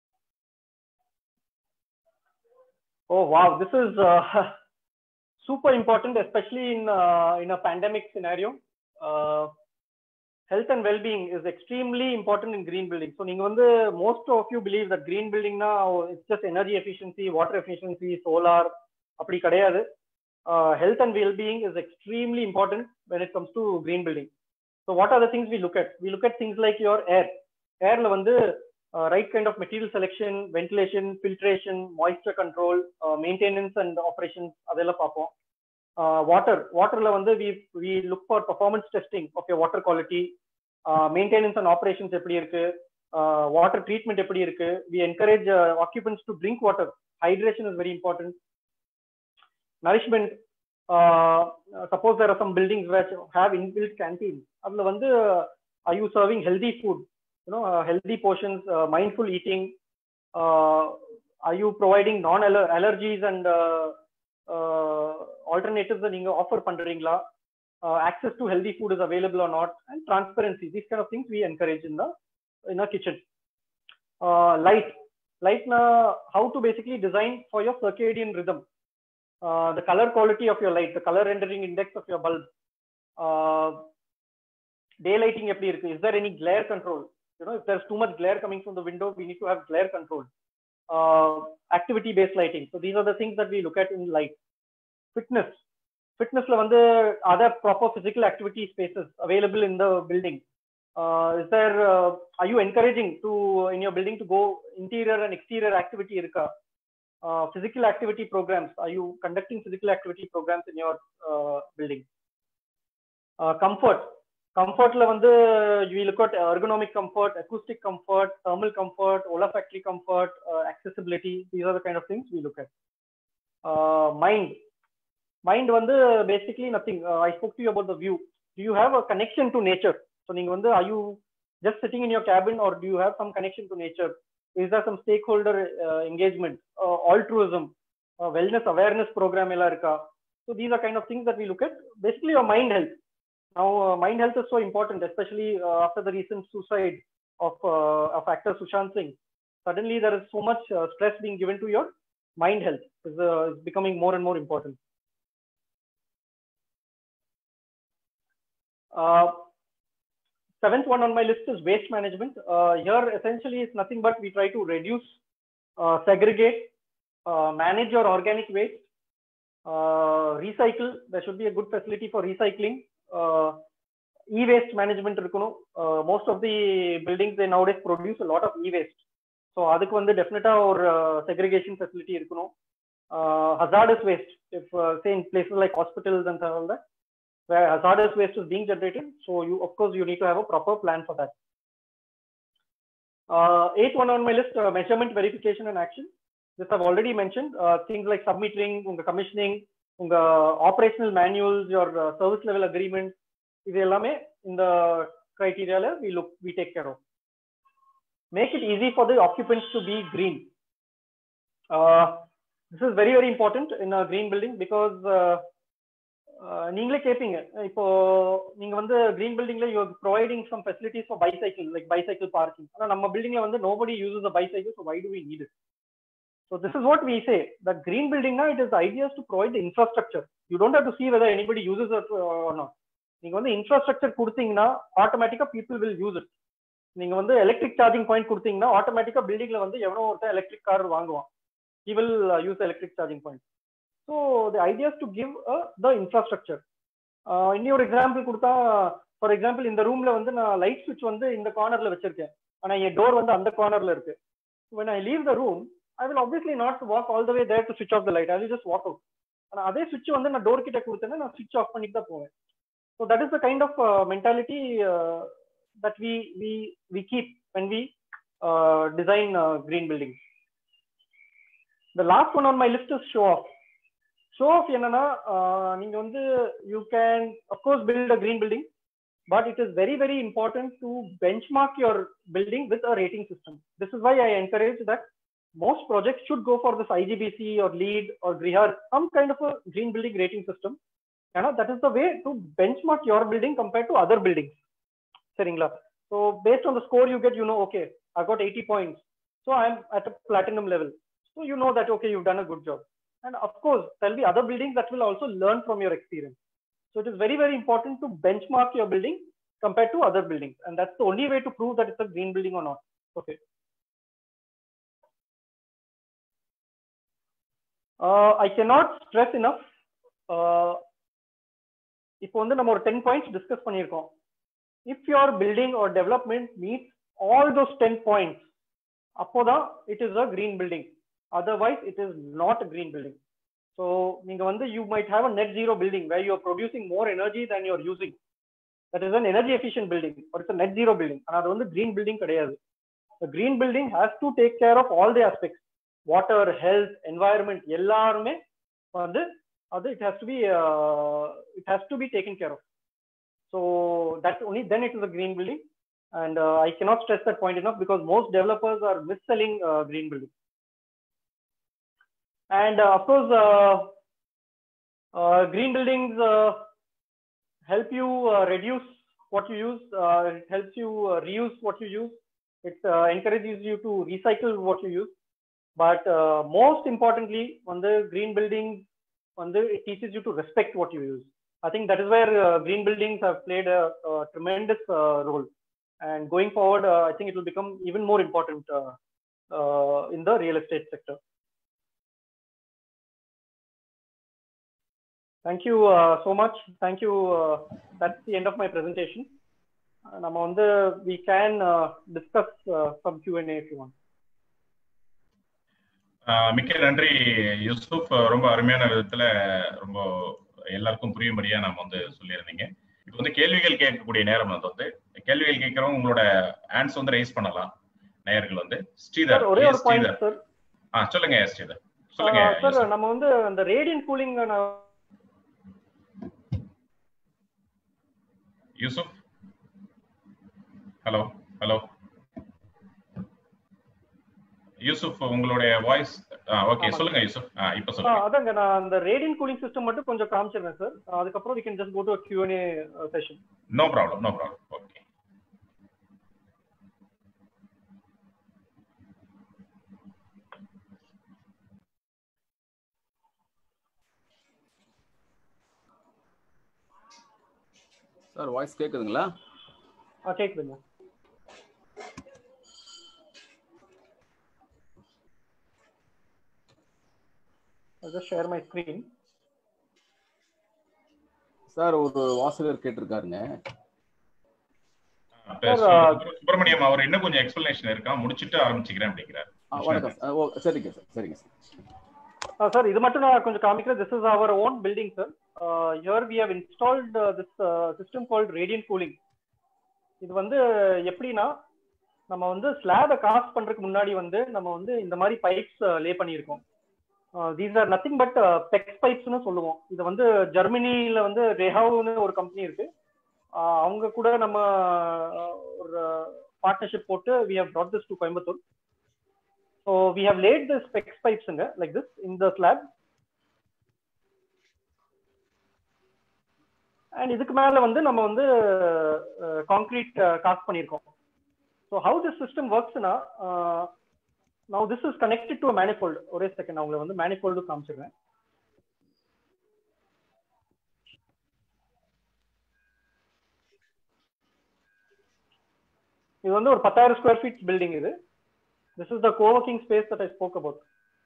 Oh wow, this is super important, especially in a pandemic scenario. Health and well-being is extremely important in green building. So most of you believe that green building now it's just energy efficiency, water efficiency, solar. Apdi kadayadu. Health and well-being is extremely important when it comes to green building. So what are the things we look at? We look at things like your air. Air la right kind of material selection, ventilation, filtration, moisture control, maintenance and operations, adella paapom. Water la we look for performance testing of your water quality, maintenance and operations eppadi irukku, water treatment eppadi irukku. We encourage occupants to drink water. Hydration is very important. Nourishment. Suppose there are some buildings which have inbuilt canteens. Adula are you serving healthy food? Healthy portions, mindful eating. Are you providing non-allergies and alternatives that you offer pandringla? Access to healthy food is available or not, and transparency. These kind of things we encourage in a kitchen. Light na how to basically design for your circadian rhythm. the color quality of your light, the color rendering index of your bulb, daylighting எப்படி இருக்கு, is there any glare control? If there's too much glare coming from the window, we need to have glare control. Activity based lighting. So these are the things that we look at in light. Fitness la vandu, are there proper physical activity spaces available in the building? Is there are you encouraging to in your building to go interior and exterior activity irukka? Physical activity programs, are you conducting physical activity programs in your building? Comfort la vandu, we look at ergonomic comfort, acoustic comfort, thermal comfort, olfactory comfort, accessibility. These are the kind of things we look at. Mind vandu basically nothing. I spoke to you about the view. Do you have a connection to nature? So neenga vandu, are you just sitting in your cabin, or do you have some connection to nature? Is there some stakeholder engagement, altruism, wellness awareness program ella iruka? So these are kind of things that we look at. Basically your mind health. Now mind health is so important, especially after the recent suicide of actor Sushant Singh. Suddenly there is so much stress being given to your mind health. Is becoming more and more important. Seventh one on my list is waste management. Here essentially it's nothing but we try to reduce, segregate, manage your organic waste, recycle. There should be a good facility for recycling. E-waste management irukonu. Most of the buildings, they nowadays produce a lot of e-waste. So adukku vandu definitely or segregation facility irukonu. Hazardous waste, if say in places like hospitals and all that, where hazardous waste is being generated, so you of course you need to have a proper plan for that. Eighth one on my list, measurement, verification and action. This I've already mentioned. Things like submetering, unga commissioning, unga operational manuals, your service level agreements, idu ellame in the criteria la we take care of. Make it easy for the occupants to be green. This is very very important in a green building, because நீங்களே கேட்பீங்க, இப்போ நீங்க வந்து green பில்டிங்ல you are providing some facilities for bicycle, like bicycle parking. ஆனா நம்ம பில்டிங்ல வந்து nobody uses a bicycle, so why do we need it? So this is what we say, that green building now, it is the idea is to provide the infrastructure. You don't have to see whether anybody uses it or not. நீங்க வந்து infrastructure கொடுத்தீங்கன்னா ஆட்டோமேட்டிக்கா people will use it. நீங்க வந்து electric charging point கொடுத்தீங்கன்னா ஆட்டோமேட்டிக்கா பில்டிங்ல வந்து எவனோ ஒருத்தன் எலக்ட்ரிக் கார் வாங்குவான். He will use the electric charging point. So the idea is to give the infrastructure. இன்னொரு எக்ஸாம்பிள் கொடுத்தா, ஃபார் எக்ஸாம்பிள் இந்த ரூம்ல வந்து நான் லைட் சுவிட்ச் வந்து இந்த கார்னர்ல வச்சிருக்கேன், ஆனா என் டோர் வந்து அந்த கார்னர்ல இருக்கு. When I leave the room, I will obviously not walk all the way there to switch off the light. I will just walk out. ஆனா அதே சுவிட்ச் வந்து நான் டோர் கிட்ட கொடுத்தேன்னா நான் switch off பண்ணிட்டு தான் போவேன். So that is the kind of mentality that we keep when we design green buildings. The last one on my list is show off. Show off என்னன்னா, நீங்க வந்து you can of course build a green building, but it is very very important to benchmark your building with a rating system. This is why I encourage that most projects should go for this IGBC or LEED or GRIHAR, some kind of a green building rating system. That is the way to benchmark your building compared to other buildings. Seringla. So based on the score you get, you know, okay, I got 80 points, so I am at a platinum level. So you know that okay, you've done a good job. And of course there will be other buildings that will also learn from your experience. So it is very very important to benchmark your building compared to other buildings, and that's the only way to prove that it's a green building or not. Okay. I cannot stress enough. இப்போ வந்து நம்ம ஒரு 10 points discuss பண்ணியிருக்கோம். If your building or development meets all those 10 points, அப்போதான் it is a green building. Otherwise it is not a green building. So நீங்க வந்து you might have a net zero building where you are producing more energy than you are using. That is an energy efficient building, or it's a net zero building. ஆனா அது வந்து green building கிடையாது. The green building has to take care of all the aspects, water, health, environment, எல்லாருமே வந்து அது it has to be taken care of. So that only then it is a green building. And I cannot stress that point enough, because most developers are mis-selling green building. And of course green buildings help you reduce what you use. It helps you reuse what you use. It encourages you to recycle what you use. But most importantly, on the green buildings it teaches you to respect what you use. I think that is where green buildings have played a tremendous role. And going forward, I think it will become even more important in the real estate sector. Thank you so much. Thank you. That's the end of my presentation. We can discuss some Q&A if you want. மிக்க நன்றி யூசுப். ரொம்ப அருமையான விதத்துல ரொம்ப எல்லாருக்கும் புரியும்படியா நாம சொல்லியிருந்தீங்க. இப்போ கேள்விகள் கேட்கக்கூடிய நேரம் கேள்விகள் கேட்கறவங்க உங்களோட ஆன்சர் ரைஸ் பண்ணலாம். நேயர்கள் ஸ்ரீதர், ஒரே ஒரு பாயிண்ட் சார். சொல்லுங்க ஸ்ரீதர், சொல்லுங்க சார். நம்ம அந்த radiant cooling Yusuf, hello hello Yusuf, உங்களுடைய வாய்ஸ் ஓகே, சொல்லுங்க யூசுப். இப்போ சொல்லுங்க. அதாங்க, நான் அந்த ரேடியன்ட் கூலிங் சிஸ்டம் மட்டும் கொஞ்சம் காமிச்சிடுறேன் சார். அதுக்கு அப்புறம் we can just go to a Q&A session. No problem, no problem. Okay. Sir voice கேக்குதுங்களா? கேக்குதுங்க. I'll just share my screen. Sir ஒரு வாசகர் கேட்டிருக்காருங்க. சுப்பிரமணியம் அவர் இன்னும் கொஞ்சம் எக்ஸ்பிளனேஷன் இருக்கா, முடிச்சிட்டு ஆரம்பிச்சுக்கிறேன் அப்படிங்கிறார். வணக்கம். சரிங்க சார், சரிங்க சார். சார் இது மட்டும் நான் கொஞ்சம் காமிக்கிறேன். This is our own building, sir. Here we have installed this system called radiant cooling. இது எப்படின்னா, நம்ம ஸ்லாபை காஸ்ட் பண்றதுக்கு முன்னாடி நம்ம இந்த மாதிரி பைப்ஸ் லே பண்ணியிருக்கோம். These are nothing but PEX pipes னு சொல்லுவோம். இது ஜெர்மனில ரெஹாவ்னு ஒரு கம்பெனி இருக்கு. அவங்க கூட நம்ம ஒரு பார்ட்னர்ஷிப் போட்டு we have brought this to Coimbatore. So we have laid this PEX pipes like this in the slab. And இதுக்கு மேல நம்ம கான்கிரீட் காஸ்ட் பண்ணியிருக்கோம். So how this system works na, now this is connected to a manifold. ஒரே second அவங்களை manifold காமிச்சிடுறேன். இது ஒரு 10,000 square feet building இது. This is the co-working space that I spoke about.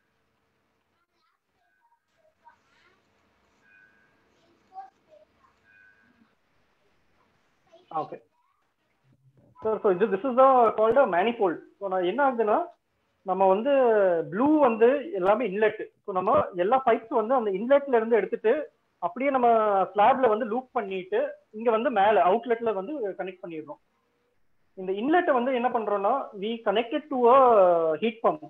Okay. So this is called a manifold. So நான் என்ன ஆகுதுன்னா, நம்ம ப்ளூ எல்லாமே இன்லெட். ஸோ நம்ம எல்லா பைப்ஸ் அந்த இன்லெட்ல இருந்து எடுத்துட்டு அப்படியே நம்ம ஸ்லாப்ல லூப் பண்ணிட்டு இங்க மேல அவுட்லெட்ல கனெக்ட் பண்ணிடுறோம். இந்த இன்லெட்டை என்ன பண்றோம்னா, we connected to a heat pump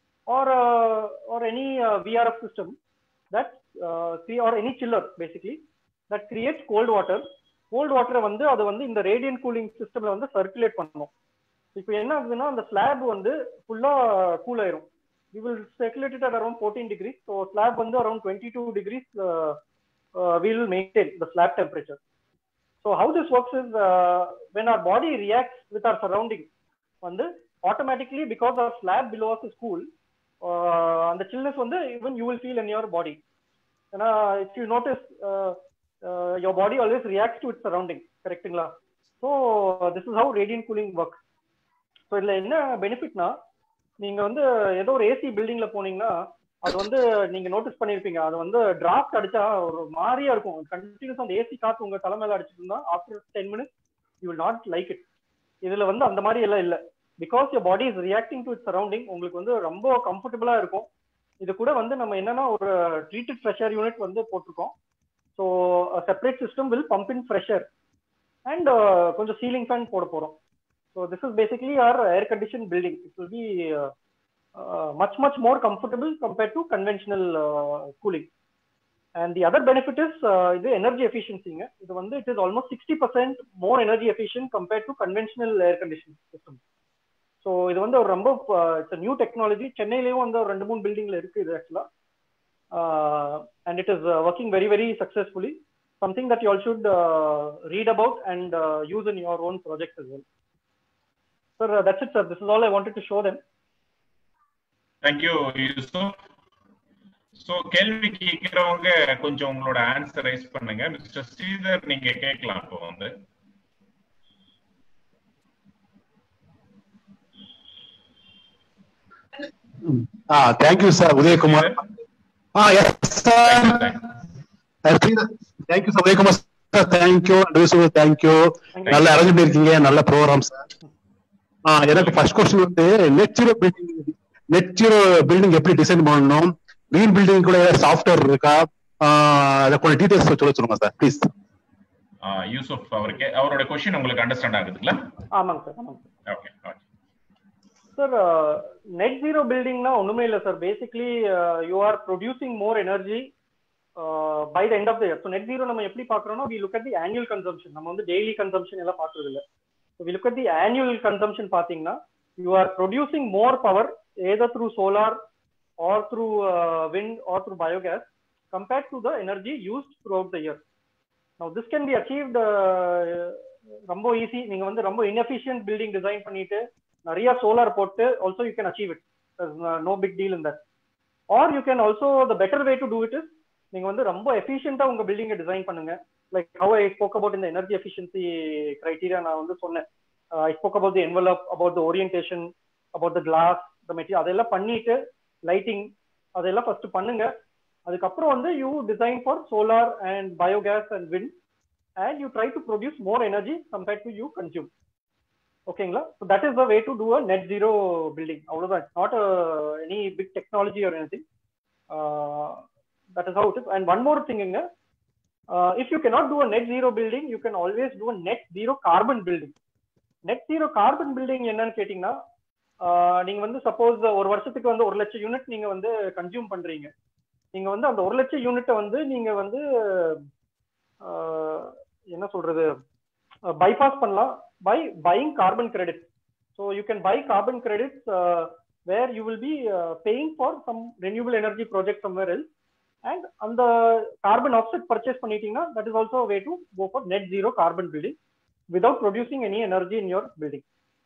or any VRF system that or any chiller basically that creates cold water. Cold வாட்டரை அது இந்த ரேடியன்ட் கூலிங் சிஸ்டம்ல சர்க்குலேட் பண்ணணும். இப்போ என்ன ஆகுதுன்னா, அந்த ஸ்லாப் ஃபுல்லா கூல் ஆயிரும். We will circulate it at around 14 degrees. So slab around 22 degrees we will maintain the slab temperature. So how this works is when our body reacts with our surroundings, automatically because our slab below us is cool, and the chillness even you will feel in your body. And if you notice, your body always reacts to its surroundings, correctங்களா? So this is how radiant cooling works. So இதுல என்ன பெனிஃபிட்னா, நீங்க ஏதோ ஒரு AC பில்டிங்ல போனீங்கன்னா அது நீங்க நோட்டீஸ் பண்ணிருப்பீங்க, அது டிராஃப்ட் அடிச்சா ஒரு மாதிரியா இருக்கும். கண்டினியூஸ் அந்த ஏசி காத்து உங்க தலை மேல அடிச்சுட்டு இருந்தா after 10 minutes you will not like it. இதுல அந்த மாதிரி எல்லாம் இல்ல. Because your body is reacting to its surrounding, உங்களுக்கு ரொம்ப கம்ஃபர்டபுளா இருக்கும். இது கூட நம்ம என்னன்னா ஒரு ட்ரீட்டட் ப்ரெஷர் யூனிட் போட்டிருக்கோம். So a separate system will pump in fresh air and கொஞ்சம் ceiling fan போட போறோம். So this is basically our air conditioned building. It will be much more comfortable compared to conventional cooling. And the other benefit is the energy efficiency. It is almost 60% more energy efficient compared to conventional air conditioning system. So இது ஒரு ரொம்ப it's a new technology. சென்னையிலயும் ஒரு 2-3 பில்டிங்ல இருக்கு இது actually. And it is working very successfully. Something that you all should read about and use in your own projects as well. Sir, that's it, sir. This is all I wanted to show them. Thank you, Yusuf. So கேள்வி கேட்கிறவங்க கொஞ்சம் உங்களோட answer raise பண்ணுங்க. Mister Sridhar நீங்க கேட்கலாம். இப்போ வந்து thank you sir Udayakumar. Yes sir. Thank you sir Udayakumar sir. Thank you thank you. நல்லா அரேஞ்ச் பண்ணிருக்கீங்க. நல்ல ப்ரோக்ராம் சார். எனக்கு ஃபர்ஸ்ட் கொஸ்டின் வந்து நெட் ஜீரோ பில்டிங் எப்படி டிசைன் பண்ணணும், கிரீன் பில்டிங் கூட சாஃப்ட்வேர் இருக்கா, அத கொஞ்சம் டீடைல்ஸ் சொல்லுங்க சார் ப்ளீஸ். யூசுப் அவரோட क्वेश्चन உங்களுக்கு அண்டர்ஸ்டாண்ட் ஆகுதுங்களா? ஆமாங்க சார். ஆமாங்க சார். ஓகே சார் நெட் ஜீரோ பில்டிங்னா ஒண்ணுமே இல்லை sir. Basically you are producing more energy by the end of the year. So net zero நம்ம எப்படி பார்க்குறோம்னா we look at the annual consumption. நம்ம வந்து டெய்லி கன்சம்ஷன் எல்லாம் பார்க்கறது இல்லை. So we look at the annual consumption பார்த்தீங்கன்னா you are producing more power either through solar or through wind or through biogas compared to the energy used throughout the year. Now this can be achieved ரொம்ப easy. நீங்க வந்து ரொம்ப inefficient building design பண்ணிட்டு நிறைய solar போட்டு also you can achieve it. There's no big deal in that. Or you can also, the better way to do it is நீங்க வந்து ரொம்ப efficient-ஆ உங்க building-ஐ design பண்ணுங்க. Like how I spoke about in the energy efficiency criteria நான் வந்து சொன்னேன். I spoke about the envelope, about the orientation, about the glass, the material. அதெல்லாம் பண்ணிட்டு லைட்டிங் அதெல்லாம் ஃபர்ஸ்ட் பண்ணுங்க. அதுக்கப்புறம் வந்து you design for solar and biogas and wind and you try to produce more energy compared to you consume. ஓகேங்களா? So that is the way to do a net zero building. அவ்வளோதான். It's not any big technology or anything. That is how it is. And one more திங்குங்க, if you cannot do a net zero building you can always do a net zero carbon building. Net zero carbon building என்னன்னு கேட்டீங்கன்னா, நீங்க வந்து suppose ஒரு வருஷத்துக்கு வந்து 1 லட்சம் unit நீங்க வந்து கன்சியூம் பண்றீங்க. நீங்க வந்து அந்த 1 லட்சம் யூனிட்டை வந்து நீங்க வந்து என்ன சொல்றது பைபாஸ் பண்ணலாம் by buying carbon credit. So you can buy carbon credits where you will be paying for some renewable energy project somewhere else. And அந்த கார்பன் ஆஃப்செட் பர்ச்சேஸ் பண்ணிட்டீங்கன்னா that is also way to go for net zero carbon building without producing any energy in your building.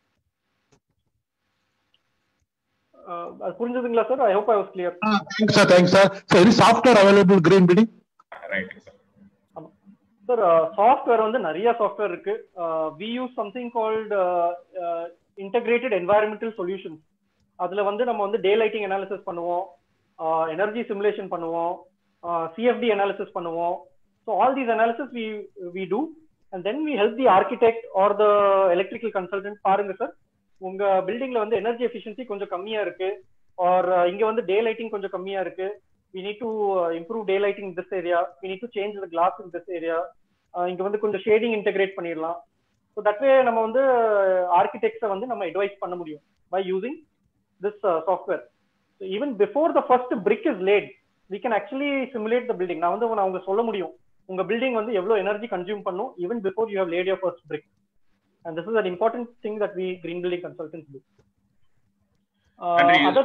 புரிஞ்சதுங்களா sir? I hope I was clear. Thanks sir. So any software available green building? Right sir. Sir software வந்து நிறைய software இருக்கு. we use something called integrated environmental solutions. அதுல வந்து நம்ம வந்து day lighting analysis பண்ணுவோம், energy simulation பண்ணுவோம், CFD analysis பண்ணுவோம். So all these analysis we do and then we help the architect or the electrical consultant. பாருங்க sir, உங்க பில்டிங்ல வந்து எனர்ஜி எஃபிஷியன்சி கொஞ்சம் கம்மியா இருக்கு, ஆர் இங்க வந்து டே லைட்டிங் கொஞ்சம் கம்மியா இருக்கு, we need to improve day lighting in this area, we need to change the glass in this area, இங்க வந்து கொஞ்சம் ஷேடிங் இன்டெகிரேட் பண்ணிடலாம். ஸோ தட் வே நம்ம வந்து ஆர்கிடெக்ட்ஸை வந்து நம்ம அட்வைஸ் பண்ண முடியும் by using this software. So even before the first brick is laid we can actually simulate the building. நான் அவங்க சொல்ல முடியும் உங்க பில்டிங் வந்து எவ்வளவு எனர்ஜி கன்சியூம் பண்ணும் even before you have laid your first brick. And this is an important thing that we green building consultants do. Other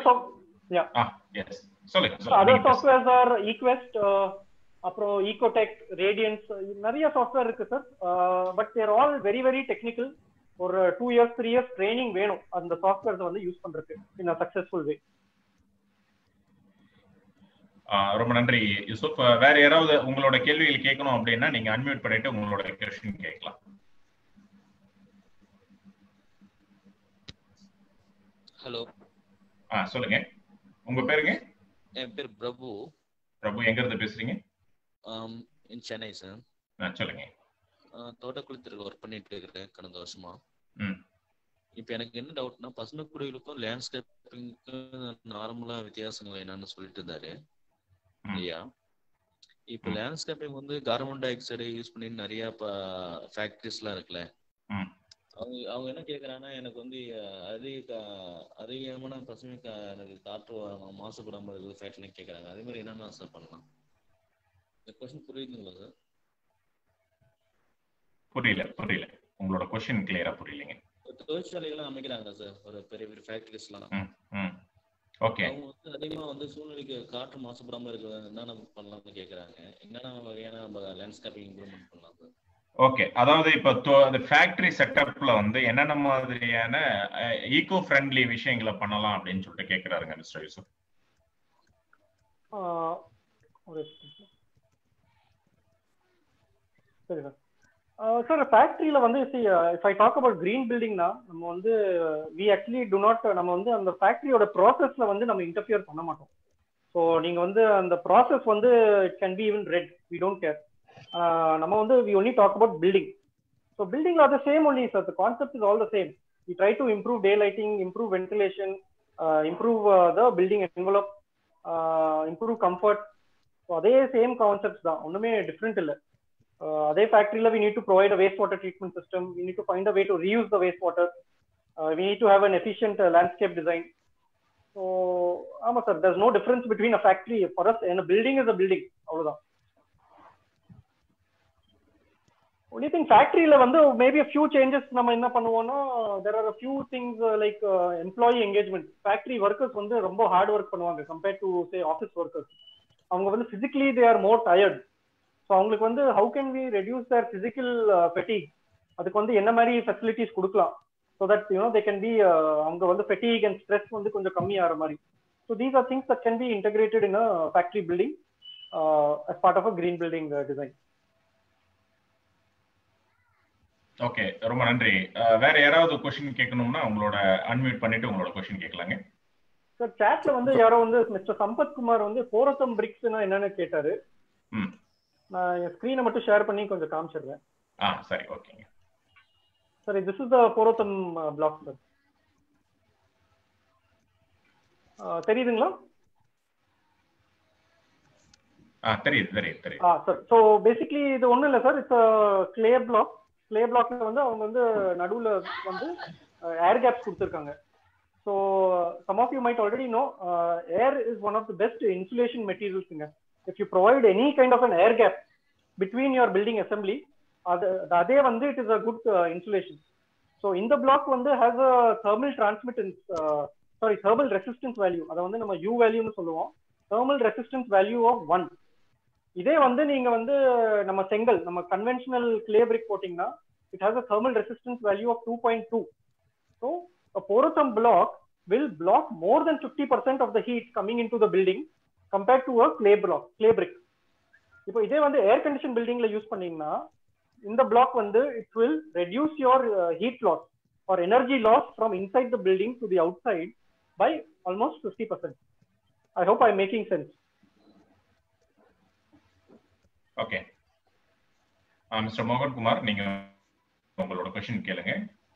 softwares are eQuest, apro Ecotech, Radiance, nariya software irukku sir, but they are all very very technical. For 2 years 3 years training venum and the softwares வந்து use பண்றதுக்கு in a successful way. ரொம்ப நன்றி யூசுப். வேற யாராவது உங்களோட கேள்விகள் கேட்கணும் அப்படின்னா நீங்க அன்மியூட் பண்ணிட்டு உங்களோட क्वेश्चन கேட்கலாம். ஹலோ. சொல்லுங்க, உங்க பேருங்க? என் பேர் பிரபு. பிரபு, எங்க இருந்து பேசுறீங்க? In Chennai sir. சொல்லுங்க. தோட்டக்குளத்தில் ஒர்க் பண்ணிட்டு இருக்கிறேன் கடந்த வருஷமா. இப்போ எனக்கு என்ன டவுட்னா, பசுமை குடிகளுக்கும் லேண்ட்ஸ்கேப்பிங்க்கும் நார்மலா வித்தியாசங்கள் என்னன்னு சொல்லிட்டு இருந்தாரு இல்லையா? இப்போ லேண்ட்ஸ்கேப்பிங் வந்து கார்பன் டை ஆக்சைடை யூஸ் பண்ணி நிறைய ஃபேக்டரிஸ்லாம் இருக்குல்ல, அவங்க என்ன கேட்குறாங்கன்னா எனக்கு வந்து அதிகமான பசுமை எனக்கு காற்று மாசுபடாமல் இருக்குது ஃபேக்டரின்னு கேட்குறாங்க. அதே மாதிரி என்னென்ன சார் பண்ணலாம்? இந்த கொஸ்டின் புரியுதுங்களா சார்? புரியல உங்களோட கொஸ்டின் கிளியரா புரியலங்க. தொழிற்சாலைகள்லாம் அமைக்கிறாங்க சார், ஒரு பெரிய பெரிய ஃபேக்டரிஸ்லாம். ஓகே. அவங்க வந்து அதிகமாக வந்து சூழ்நிலைக்கு காற்று மாசுபடாமல் இருக்கிற என்னென்ன பண்ணலாம்னு கேட்குறாங்க. என்னென்ன வகையான நம்ம லேண்ட்ஸ்கேப்பிங் இம்ப்ரூவ்மெண்ட் பண்ணலாம் சார்? ஓகே, அதாவது இப்போ அந்த ஃபேக்டரி செட்டப்ல வந்து என்னென்ன மாதிரியான ஈகோ ஃப்ரெண்ட்லி விஷயங்களை பண்ணலாம் அப்படின்னு சொல்லிட்டு கேட்கிறாருங்க மிஸ்டர் யூசுப். சரி சார். சார் ஃபேக்டரியில வந்து if I talk about green பில்டிங்னா நம்ம வந்து வி ஆக்சுவலி டு நாட் நம்ம வந்து அந்த ஃபேக்டரியோட ப்ராசஸ்ல வந்து நம்ம இன்டர்ஃபியர் பண்ண மாட்டோம். ஸோ நீங்க வந்து அந்த ப்ராசஸ் வந்து it can be even red, we don't care. நம்ம வந்து we only talk about building. So building are the same only sir, the concept is all the same. We try to improve day lighting, improve ventilation, improve the building envelope, improve comfort. So அதே same concepts தான், ஒன்றுமே different இல்லை. அதே ஃபேக்டரியில் we need to provide a wastewater treatment system, we need to find a way to reuse the wastewater, we need to have an efficient landscape design. So ஆமா sir, there's no difference between a factory for us and a building is a building, அவ்வளவுதான். only thing ஃபேக்டரியில வந்து maybe a few changes நம்ம என்ன பண்ணுவோம்னா, there are a few things like employee engagement. factory workers வந்து ரொம்ப hard work பண்ணுவாங்க compared to say office workers. அவங்க வந்து physically they are more tired. So அவங்களுக்கு வந்து how can we reduce their physical fatigue, அதுக்கு வந்து என்ன மாதிரி ஃபெசிலிட்டிஸ் கொடுக்கலாம் so that you know they can be அவங்க வந்து ஃபெட்டிக் அண்ட் ஸ்ட்ரெஸ் வந்து கொஞ்சம் கம்மியாகிற மாதிரி. So these are things that can be integrated in a factory building as part of a green building design. Okay, ரொம்ப நன்றி. வேற யாராவது கொஸ்டின் கேட்கணும்னா உங்களோட அன்மியூட் பண்ணிட்டு உங்களோட கொஸ்டின் கேட்கலாங்க சார். சாட்ல வந்து யாரோ வந்து மிஸ்டர் சம்பத் குமார் வந்து போரத்தம் பிரிக்ஸ்னா என்னன்னு கேட்டாரு. நான் என் ஸ்கிரீனை மட்டும் ஷேர் பண்ணி கொஞ்சம் காமிச்சிடுறேன். சரி, ஓகேங்க. சரி, this is the Porotherm block sir. தெரியுதுங்களா? தெரியுது. சார், ஸோ பேசிக்லி இது ஒன்றும் இல்லை சார், இட்ஸ் கிளே பிளாக். கிளே பிளாக்ல வந்து அவங்க வந்து நடுவில் வந்து ஏர் கேப்ஸ் கொடுத்துருக்காங்க. So some of you might already know, air is one of the best insulation மெட்டீரியல்ஸுங்க. if you provide any kind of an air gap between your building assembly, adhe vandu it is a good insulation. So in the block vandu has a thermal transmittance thermal resistance value, adha vandu nama u value nu solluvom, thermal resistance value of 1. idhe vandu neenga vandu nama sengal nama conventional clay brick coating na it has a thermal resistance value of 2.2. so a Porotham block will block more than 50% of the heat coming into the building compared to a clay brick. இப்போ இதே வந்து air condition பில்டிங்ல use பண்ணீங்கன்னா இந்த black வந்து it will reduce your heat loss or energy loss from inside the building to the outside by almost 50%. I hope I'm making sense. Okay. Mr. Mohan Kumar, நீங்க உங்களோட question கேளுங்க.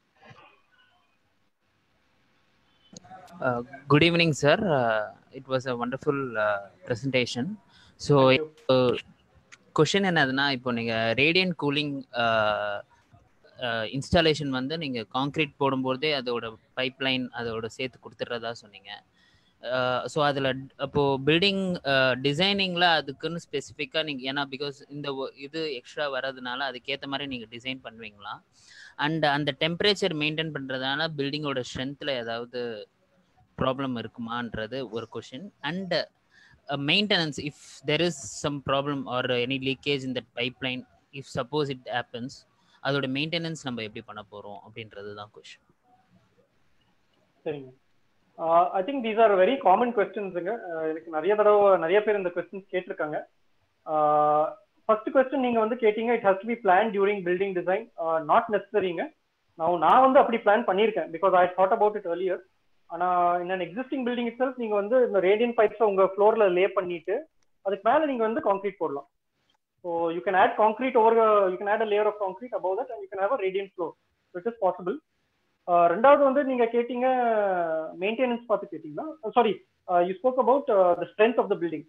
Good evening, sir. It was a wonderful presentation. So, question என்னதுன்னா, இப்போ நீங்க radiant cooling installation வந்து நீங்க concrete போடும்போதே அதோட பைப்லைன் அதோட சேர்த்து கொடுத்துட்றதா சொன்னீங்க. ஸோ அதில் அப்போ பில்டிங் டிசைனிங்ல அதுக்குன்னு ஸ்பெசிஃபிக்காக நீங்கள், ஏன்னா பிகாஸ் இந்த இது எக்ஸ்ட்ரா வர்றதுனால அதுக்கேற்ற மாதிரி நீங்கள் டிசைன் பண்ணுவீங்களா? அண்ட் அந்த டெம்பரேச்சர் மெயின்டைன் பண்ணுறதுனால பில்டிங்கோட ஸ்ட்ரென்த்தில் ஏதாவது ப்ராப்ளம் இருக்குமான்றது ஒரு question. And maintenance, if there is some problem or any leakage in that pipeline, if suppose it happens, அதோட மெயின்டெனன்ஸ் நம்ம எப்படி பண்ண போறோம் அப்படின்றது தான் கொஸ்டின். சரிங்க, I think these are very common கொஸ்டின்ஸுங்க. எனக்கு நிறைய பேர் இந்த கொஸ்டின்ஸ் கேட்டிருக்காங்க. ஃபர்ஸ்ட் கொஸ்டின் நீங்க வந்து கேட்டீங்க, it has to be plan during building design. Not நெசசரிங்க. நான் வந்து அப்படி பிளான் பண்ணியிருக்கேன், because I thought about it earlier. ஆனா in an existing building itself நீங்க வந்து இந்த ரேடியன்ட் பைப்ஸ் உங்க ஃப்ளோர்ல லே பண்ணிட்டு அதுக்கு மேல நீங்க வந்து கான்கிரீட் போடலாம். so you can add concrete over you can add a layer of concrete above that and you can have a radiant floor. so it is possible. ரெண்டாவது வந்து நீங்க கேட்டீங்க மெயின்டெனன்ஸ் பார்த்து கேட்டீங்களா? Sorry, you spoke about the strength of the building.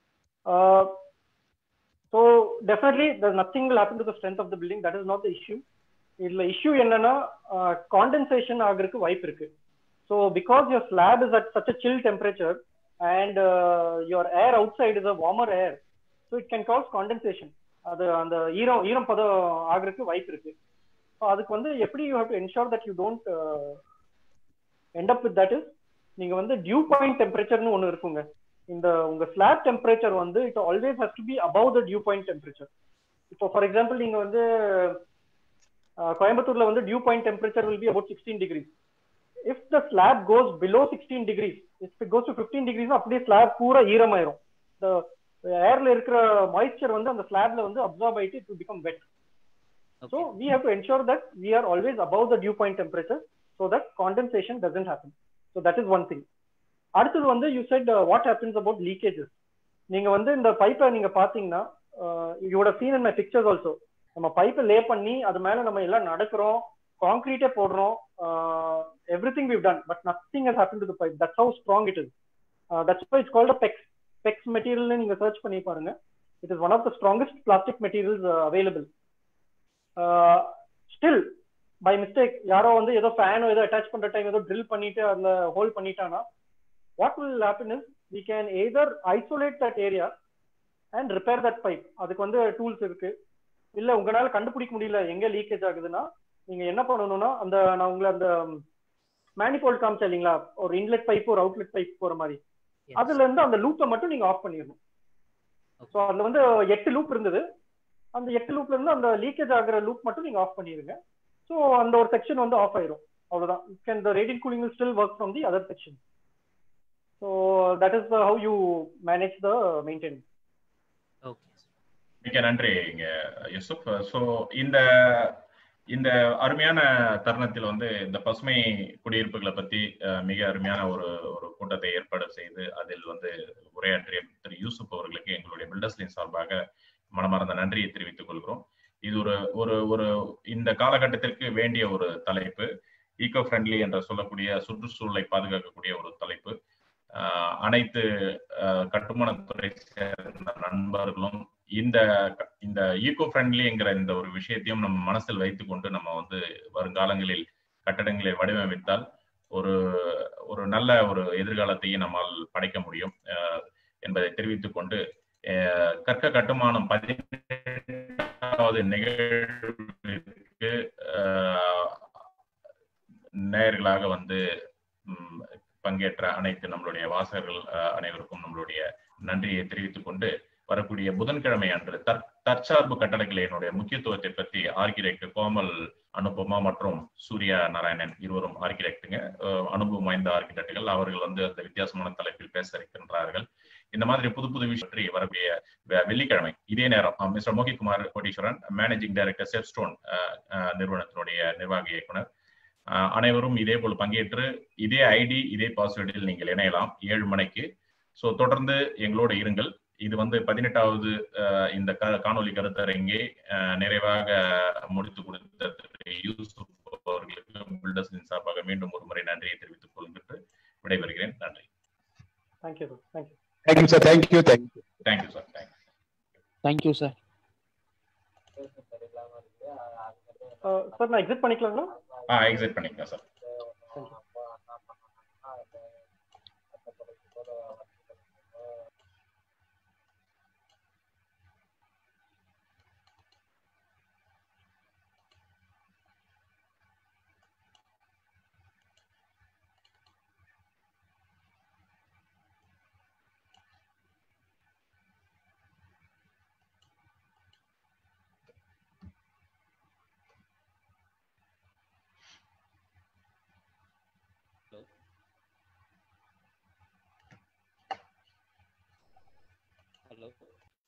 so definitely there's nothing will happen to the strength of the building. that is not the issue. இதுல issue என்னன்னா condensation ஆகிறதுக்கு வாய்ப்பு இருக்கு. So because your slab is at such a chill temperature and your air outside is a warmer air, so it can cause condensation. அந்த ஈரம் பதம் ஆகிறதுக்கு வாய்ப்பு இருக்கு. ஸோ அதுக்கு வந்து எப்படி you have to ensure that you don't end up with that is, நீங்க வந்து டியூ பாயிண்ட் டெம்பரேச்சர்னு ஒன்று இருக்குங்க. இந்த உங்க ஸ்லாப் டெம்பரேச்சர் வந்து it always has to be above the dew point temperature. இப்போ ஃபார் எக்ஸாம்பிள் நீங்க வந்து கோயம்புத்தூர்ல வந்து dew point temperature will be about 16 degrees. if the slab goes below 16 degrees, if it goes to 15 degrees, அப்படியே slab பூரா ஈரமாயிரும். the ஏர்ல இருக்கிற மாய்ஸ்சர் வந்து அந்த ஸ்லாப்ல வந்து அப்சார்ப் ஆயிட்டு it will become wet. So we have to ensure that we are always above the dew point temperature so that condensation doesn't happen. So that is one thing. அடுத்தது வந்து you said what happens about leakages. நீங்க வந்து இந்த பைப்பை நீங்க பாத்தீங்கன்னா you would have seen in my pictures also. நம்ம பைப்பை லே பண்ணி அது மேல நம்ம எல்லாம் நடக்கிறோம், கான்கிரீட்டே போடுறோம், everything we've done, but nothing has happened to the pipe. That's how strong it is. That's why it's called a PEX. PEX material நீங்க சர்ச் பண்ணி பாருங்க. It is one of the strongest plastic materials available. Still by mistake யாரோ வந்து ஏதோ ஃபேனோ ஏதோ attach பண்ற time ஏதோ drill பண்ணிட்டு அதுல ஹோல் பண்ணிட்டானா what will happen is we can either isolate that area and repair that pipe. அதுக்கு வந்து டூல்ஸ் இருக்கு. இல்ல உங்களால கண்டுபிடிக்க முடியல எங்க லீக்கேஜ் ஆகுதுன்னா நீங்க என்ன பண்ணணும்னா அந்த நான் உங்களை அந்த மேனிஃபோல்ட் காமிச்சேன் இல்லைங்களா, ஒரு இன்லெட் பைப் ஒரு அவுட்லெட் பைப் போற மாதிரி, அதுல இருந்து அந்த லூப்பை மட்டும் நீங்க ஆஃப் பண்ணிடணும். ஸோ அதுல வந்து 8 லூப் இருந்தது, அந்த 8 லூப்ல இருந்து அந்த லீக்கேஜ் ஆகிற லூப் மட்டும் நீங்க ஆஃப் பண்ணிருங்க. ஸோ அந்த ஒரு செக்ஷன் வந்து ஆஃப் ஆயிரும், அவ்வளவுதான். Can the radiant cooling will still work from the other section. So that is how you manage the maintenance. Okay, மிக நன்றி யூசுப். ஸோ இந்த அருமையான தருணத்தில் வந்து இந்த பசுமை குடியிருப்புகளை பத்தி மிக அருமையான ஒரு கூட்டத்தை ஏற்பாடு செய்து அதில் வந்து உரையாற்றிய திரு யூசுப் அவர்களுக்கு எங்களுடைய பில்டர்ஸ்லின் சார்பாக மனமார்ந்த நன்றியை தெரிவித்துக் கொள்கிறோம். இது ஒரு இந்த காலகட்டத்திற்கு வேண்டிய ஒரு தலைப்பு, ஈகோ ஃப்ரெண்ட்லி என்று சொல்லக்கூடிய சுற்றுச்சூழலை பாதுகாக்கக்கூடிய ஒரு தலைப்பு. அனைத்து கட்டுமானத்துறை சேர்ந்த நண்பர்களும் இந்த ஈகோ ஃப்ரெண்ட்லிங்கிற இந்த ஒரு விஷயத்தையும் நம்ம மனசில் வைத்துக் கொண்டு நம்ம வந்து வருங்காலங்களில் கட்டடங்களை வடிவமைத்தால் ஒரு நல்ல ஒரு எதிர்காலத்தையும் நம்மால் படைக்க முடியும் என்பதை தெரிவித்துக் கொண்டு கற்க கட்டுமானம் 18வது நிகழ்வுக்கு நேயர்களாக வந்து பங்கேற்ற அனைத்து நம்மளுடைய வாசகர்கள் அனைவருக்கும் நம்மளுடைய நன்றியை தெரிவித்துக் கொண்டு வரக்கூடிய புதன்கிழமை அன்று தற்சார்பு கட்டடக்கலையினுடைய முக்கியத்துவத்தை பற்றி ஆர்கிடெக்ட் கோமல் அனுபமா மற்றும் சூர்யா நாராயணன் இருவரும் ஆர்கிடெக்டுங்க, அனுபவம் வாய்ந்த ஆர்கிடெக்டுகள். அவர்கள் வந்து அந்த வித்தியாசமான தலைப்பில் பேச இருக்கின்றார்கள். இந்த மாதிரி புது விஷயம் பற்றி வரக்கூடிய வெள்ளிக்கிழமை இதே நேரம் மிஸ்டர் மோகித்குமார் கோடீஸ்வரன், மேனேஜிங் டைரக்டர் செப்ஸ்டோன் நிறுவனத்தினுடைய நிர்வாக இயக்குனர், அனைவரும் இதே போல் பங்கேற்று இதே ஐடி இதே பாஸ்வேர்டில் நீங்கள் இணையலாம் 7 மணிக்கு. ஸோ தொடர்ந்து எங்களோடு இருங்கள். இது வந்து 18வது இந்த காணொலி கருத்தரங்கை நிறைவாக முடித்து கொடுத்த யூசுப் அவர்களுக்கு பில்டர்ஸ்லின் சார்பாக மீண்டும் ஒரு முறை நன்றியை தெரிவித்துக் கொள்கிட்டு விடைபெறுகிறேன். நன்றி. Thank you sir. Thank you sir. Thank you sir. Thank you sir. Sir நான் எக்ஸிட் பண்ணிக்கலாங்களா? எக்ஸிட் பண்ணிக்கலாம் சார். Hello.